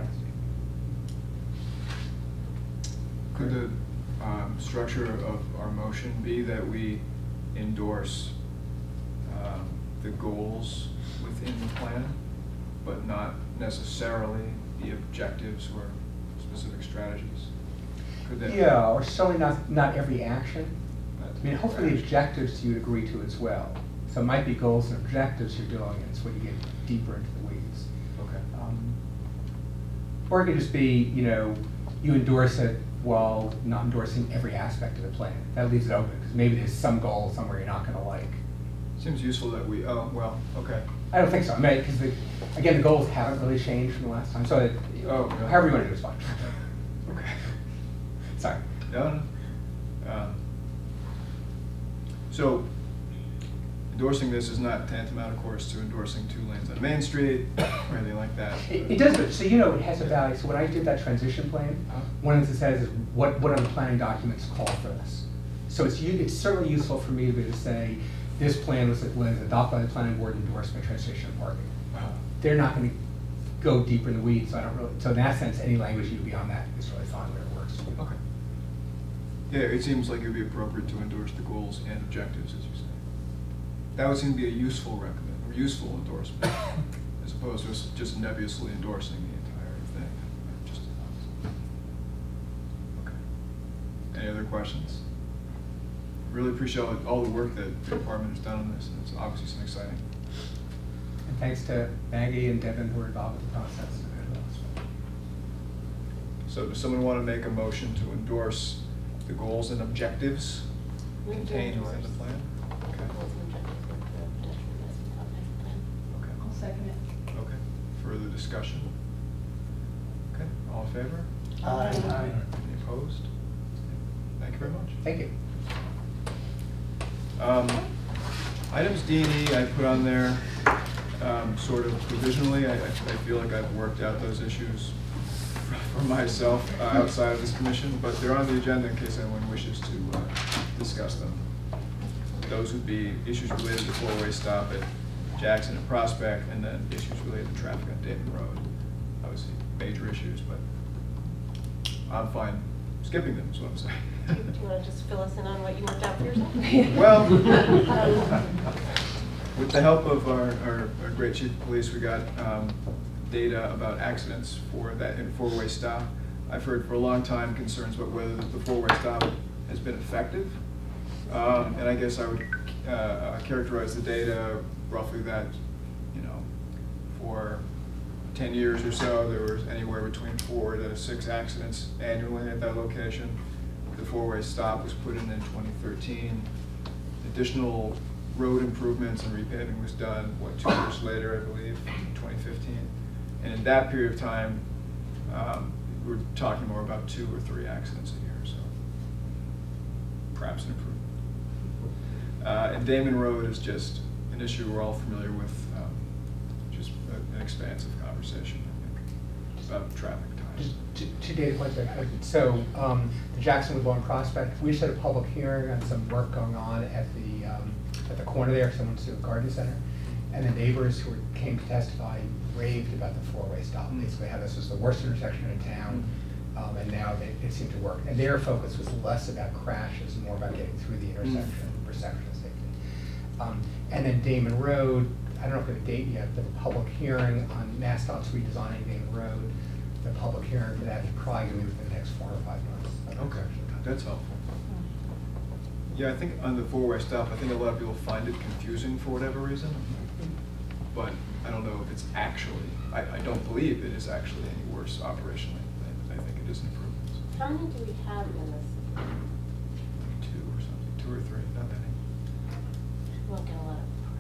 Speaker 1: Could the um, structure of our motion be that we endorse um, the goals within the plan, but not necessarily the objectives or specific strategies? Could that?
Speaker 5: Yeah, or certainly not, not every action. I mean, hopefully the objectives you would agree to as well. So it might be goals and objectives you're doing, and it's when you get deeper into the weeds.
Speaker 1: Okay.
Speaker 5: Um, Or it could just be, you know, you endorse it while not endorsing every aspect of the plan. That leaves it open, because maybe there's some goal somewhere you're not gonna like.
Speaker 1: Seems useful that we, oh, well, okay.
Speaker 5: I don't think so, I mean, because the, again, the goals haven't really changed from the last time, so it,
Speaker 1: Oh, yeah.
Speaker 5: however you want to do it's fine.
Speaker 1: Okay.
Speaker 5: Sorry.
Speaker 1: No, no. Um, So endorsing this is not tantamount, of course, to endorsing two lanes on Main Street or anything like that.
Speaker 5: It, it does, but so you know, it has a value. So when I did that transition plan, one of the things it says is what, what are the planning documents call for this? So it's, u- it's certainly useful for me to be able to say, this plan was, was adopted by the planning board, endorsed by transportation and parking.
Speaker 1: Uh-huh.
Speaker 5: They're not gonna go deeper in the weeds, so I don't really, so in that sense, any language you beyond that is really fine where it works.
Speaker 1: Okay. Yeah, it seems like it would be appropriate to endorse the goals and objectives, as you say. That would seem to be a useful recommend, or useful endorsement, as opposed to us just nebulously endorsing the entire thing. Just, okay. Any other questions? Really appreciate all, all the work that the department has done on this, and it's obviously some exciting.
Speaker 5: And thanks to Maggie and Devin who are involved with the process.
Speaker 1: So does someone want to make a motion to endorse the goals and objectives contained within the plan? Okay. Okay.
Speaker 3: I'll second it.
Speaker 1: Okay. Further discussion? Okay. All in favor?
Speaker 13: Aye.
Speaker 1: Any opposed? Thank you very much.
Speaker 5: Thank you.
Speaker 1: Um, Items D and E I put on there um, sort of provisionally. I, I I feel like I've worked out those issues for myself uh, outside of this commission, but they're on the agenda in case anyone wishes to uh, discuss them. Those would be issues related to four-way stop at Jackson and Prospect, and then issues related to traffic on Dayton Road. Obviously, major issues, but I'm fine skipping them, is what I'm saying.
Speaker 9: Do you, do you want to just fill us in on what you worked out for yourself?
Speaker 1: Well, with the help of our, our, our great chief of police, we got um, data about accidents for that in four-way stop. I've heard for a long time concerns about whether the four-way stop has been effective. Um, and I guess I would uh, characterized the data roughly that, you know, for ten years or so, there was anywhere between four to six accidents annually at that location. The four-way stop was put in in twenty thirteen. Additional road improvements and repaving was done, what, two years later, I believe, in twenty fifteen. And in that period of time, um, we're talking more about two or three accidents a year, so perhaps an improvement. Uh, and Damon Road is just an issue we're all familiar with, um, just a, an expansive conversation, I think, about traffic times.
Speaker 5: Two, two data points. So um, the Jackson Woodlawn Prospect, we just had a public hearing on some work going on at the um, at the corner there, someone's to a garden center, and the neighbors who were, came to testify raved about the four-way stop.
Speaker 1: Mm.
Speaker 5: Basically, how this was the worst intersection in town, um, and now they, it seemed to work. And their focus was less about crashes, more about getting through the intersection, mm. perception of safety. Um, and then Damon Road, I don't know if we have a date yet, but the public hearing on MassDOT's redesigning Damon Road. The public hearing for that is probably going to be within the next four or five months.
Speaker 1: Okay, that's helpful. Yeah, I think on the four-way stop, I think a lot of people find it confusing for whatever reason, but I don't know if it's actually, I, I don't believe it is actually any worse operationally. I, I think it is an improvement.
Speaker 9: How many do we have in this?
Speaker 1: Two or something, two or three, not many.
Speaker 9: We'll get a lot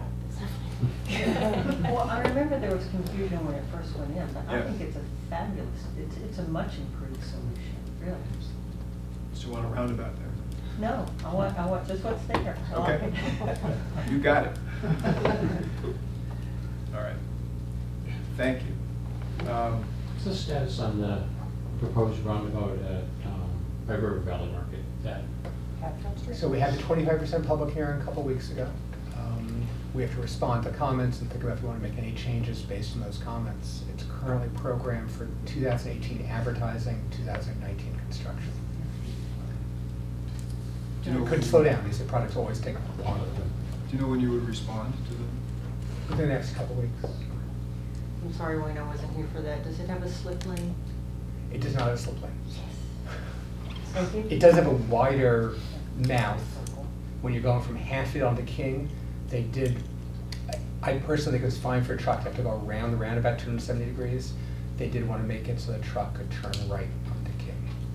Speaker 9: of practice.
Speaker 11: Well, I remember there was confusion when it first went in, but I
Speaker 1: Yeah.
Speaker 11: think it's a fabulous, it's, it's a much improved solution, really.
Speaker 1: So you want a roundabout there?
Speaker 11: No, I want, I want just what's there. I like
Speaker 1: Okay.
Speaker 11: it.
Speaker 1: You got it. All right. Thank you. Um,
Speaker 8: What's the status on the proposed roundabout at um, by River Valley Market? That
Speaker 5: So we had the twenty-five percent public hearing a couple weeks ago. Um, we have to respond to comments and think about if we want to make any changes based on those comments. It's currently programmed for two thousand eighteen advertising, two thousand nineteen construction.
Speaker 1: Do you know
Speaker 5: It could slow down. These projects always take longer.
Speaker 1: Do you know when you would respond to them?
Speaker 5: Within the next couple weeks.
Speaker 11: I'm sorry, Wayne, I wasn't here for that. Does it have a slip lane?
Speaker 5: It does not have a slip lane.
Speaker 11: Thank you.
Speaker 5: It does have a wider mouth. When you're going from Hatfield to King, they did, I I personally think it was fine for a truck to have to go around the roundabout two hundred seventy degrees. They did want to make it so the truck could turn right onto King.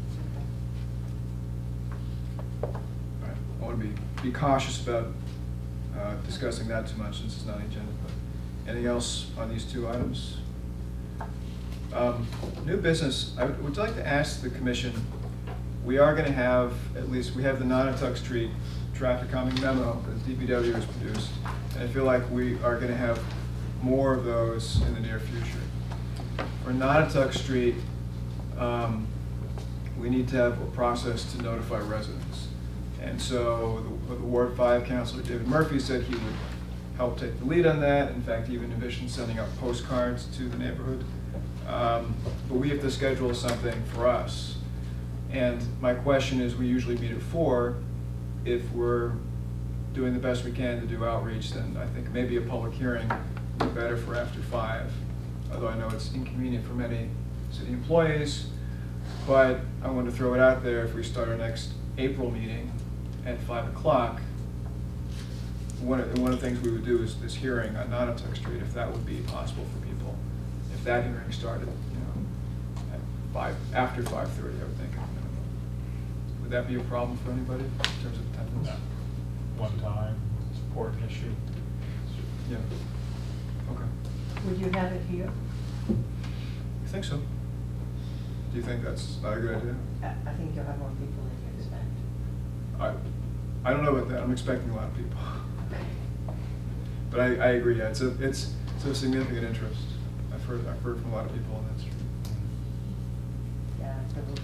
Speaker 1: All right. I want to be, be cautious about uh, discussing that too much since it's not on the agenda. But anything else on these two items? Um, new business, I would, would like to ask the commission, we are going to have, at least we have the Nonotuck Street traffic calming memo that D P W has produced, and I feel like we are going to have more of those in the near future. For Nonotuck Street, um, we need to have a process to notify residents. And so the, the Ward five Councilor David Murphy said he would help take the lead on that. In fact, he even envisioned sending out postcards to the neighborhood. Um, but we have to schedule something for us. And my question is, we usually meet at four. If we're doing the best we can to do outreach, then I think maybe a public hearing would be better for after five. Although I know it's inconvenient for many city employees, but I want to throw it out there. If we start our next April meeting at five o'clock, one of, one of the things we would do is this hearing on Nonotuck Street, if that would be possible for people. If that hearing started, you know, at five, after five thirty, I would think. Would that be a problem for anybody in terms of attendance?
Speaker 4: No. One time, it's an important issue.
Speaker 1: Yeah. Okay.
Speaker 11: Would you have it here?
Speaker 1: You think so? Do you think that's not a good idea?
Speaker 11: I, I think you'll have more people than you expect.
Speaker 1: I, I don't know about that. I'm expecting a lot of people. But I, I agree. Yeah, it's a it's it's a significant interest. I've heard I've heard from a lot of people on that street.
Speaker 11: Yeah.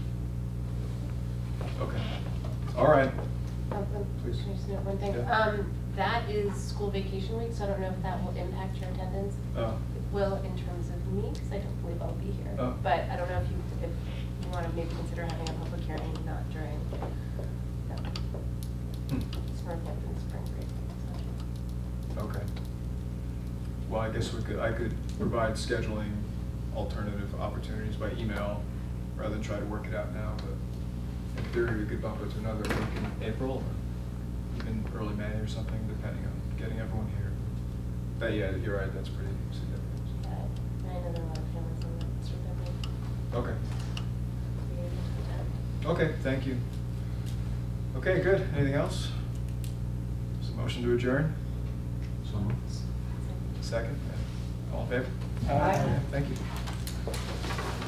Speaker 11: so-
Speaker 1: Okay. All right.
Speaker 9: Um, um,
Speaker 1: Please.
Speaker 9: Can I just note one thing?
Speaker 1: Yeah.
Speaker 9: Um, that is school vacation week, so I don't know if that will impact your attendance.
Speaker 1: Oh.
Speaker 9: It will in terms of me, because I don't believe I'll be here.
Speaker 1: Oh.
Speaker 9: But I don't know if you, if you want to maybe consider having a public hearing, not during no,
Speaker 1: Hmm.
Speaker 9: it's Northampton spring break. So.
Speaker 1: Okay. Well, I guess we could, I could provide scheduling alternative opportunities by email rather than try to work it out now, but in theory, we could bump it to another week in April. Or in early May or something, depending on getting everyone here. But yeah, you're right, that's pretty significant.
Speaker 9: Yeah, I know there are a lot of families on that street that
Speaker 1: Okay,
Speaker 9: may.
Speaker 1: okay, thank you. Okay, good, anything else? Is a motion to adjourn?
Speaker 8: So moved.
Speaker 1: Second? All in favor?
Speaker 13: Aye.
Speaker 1: Thank you.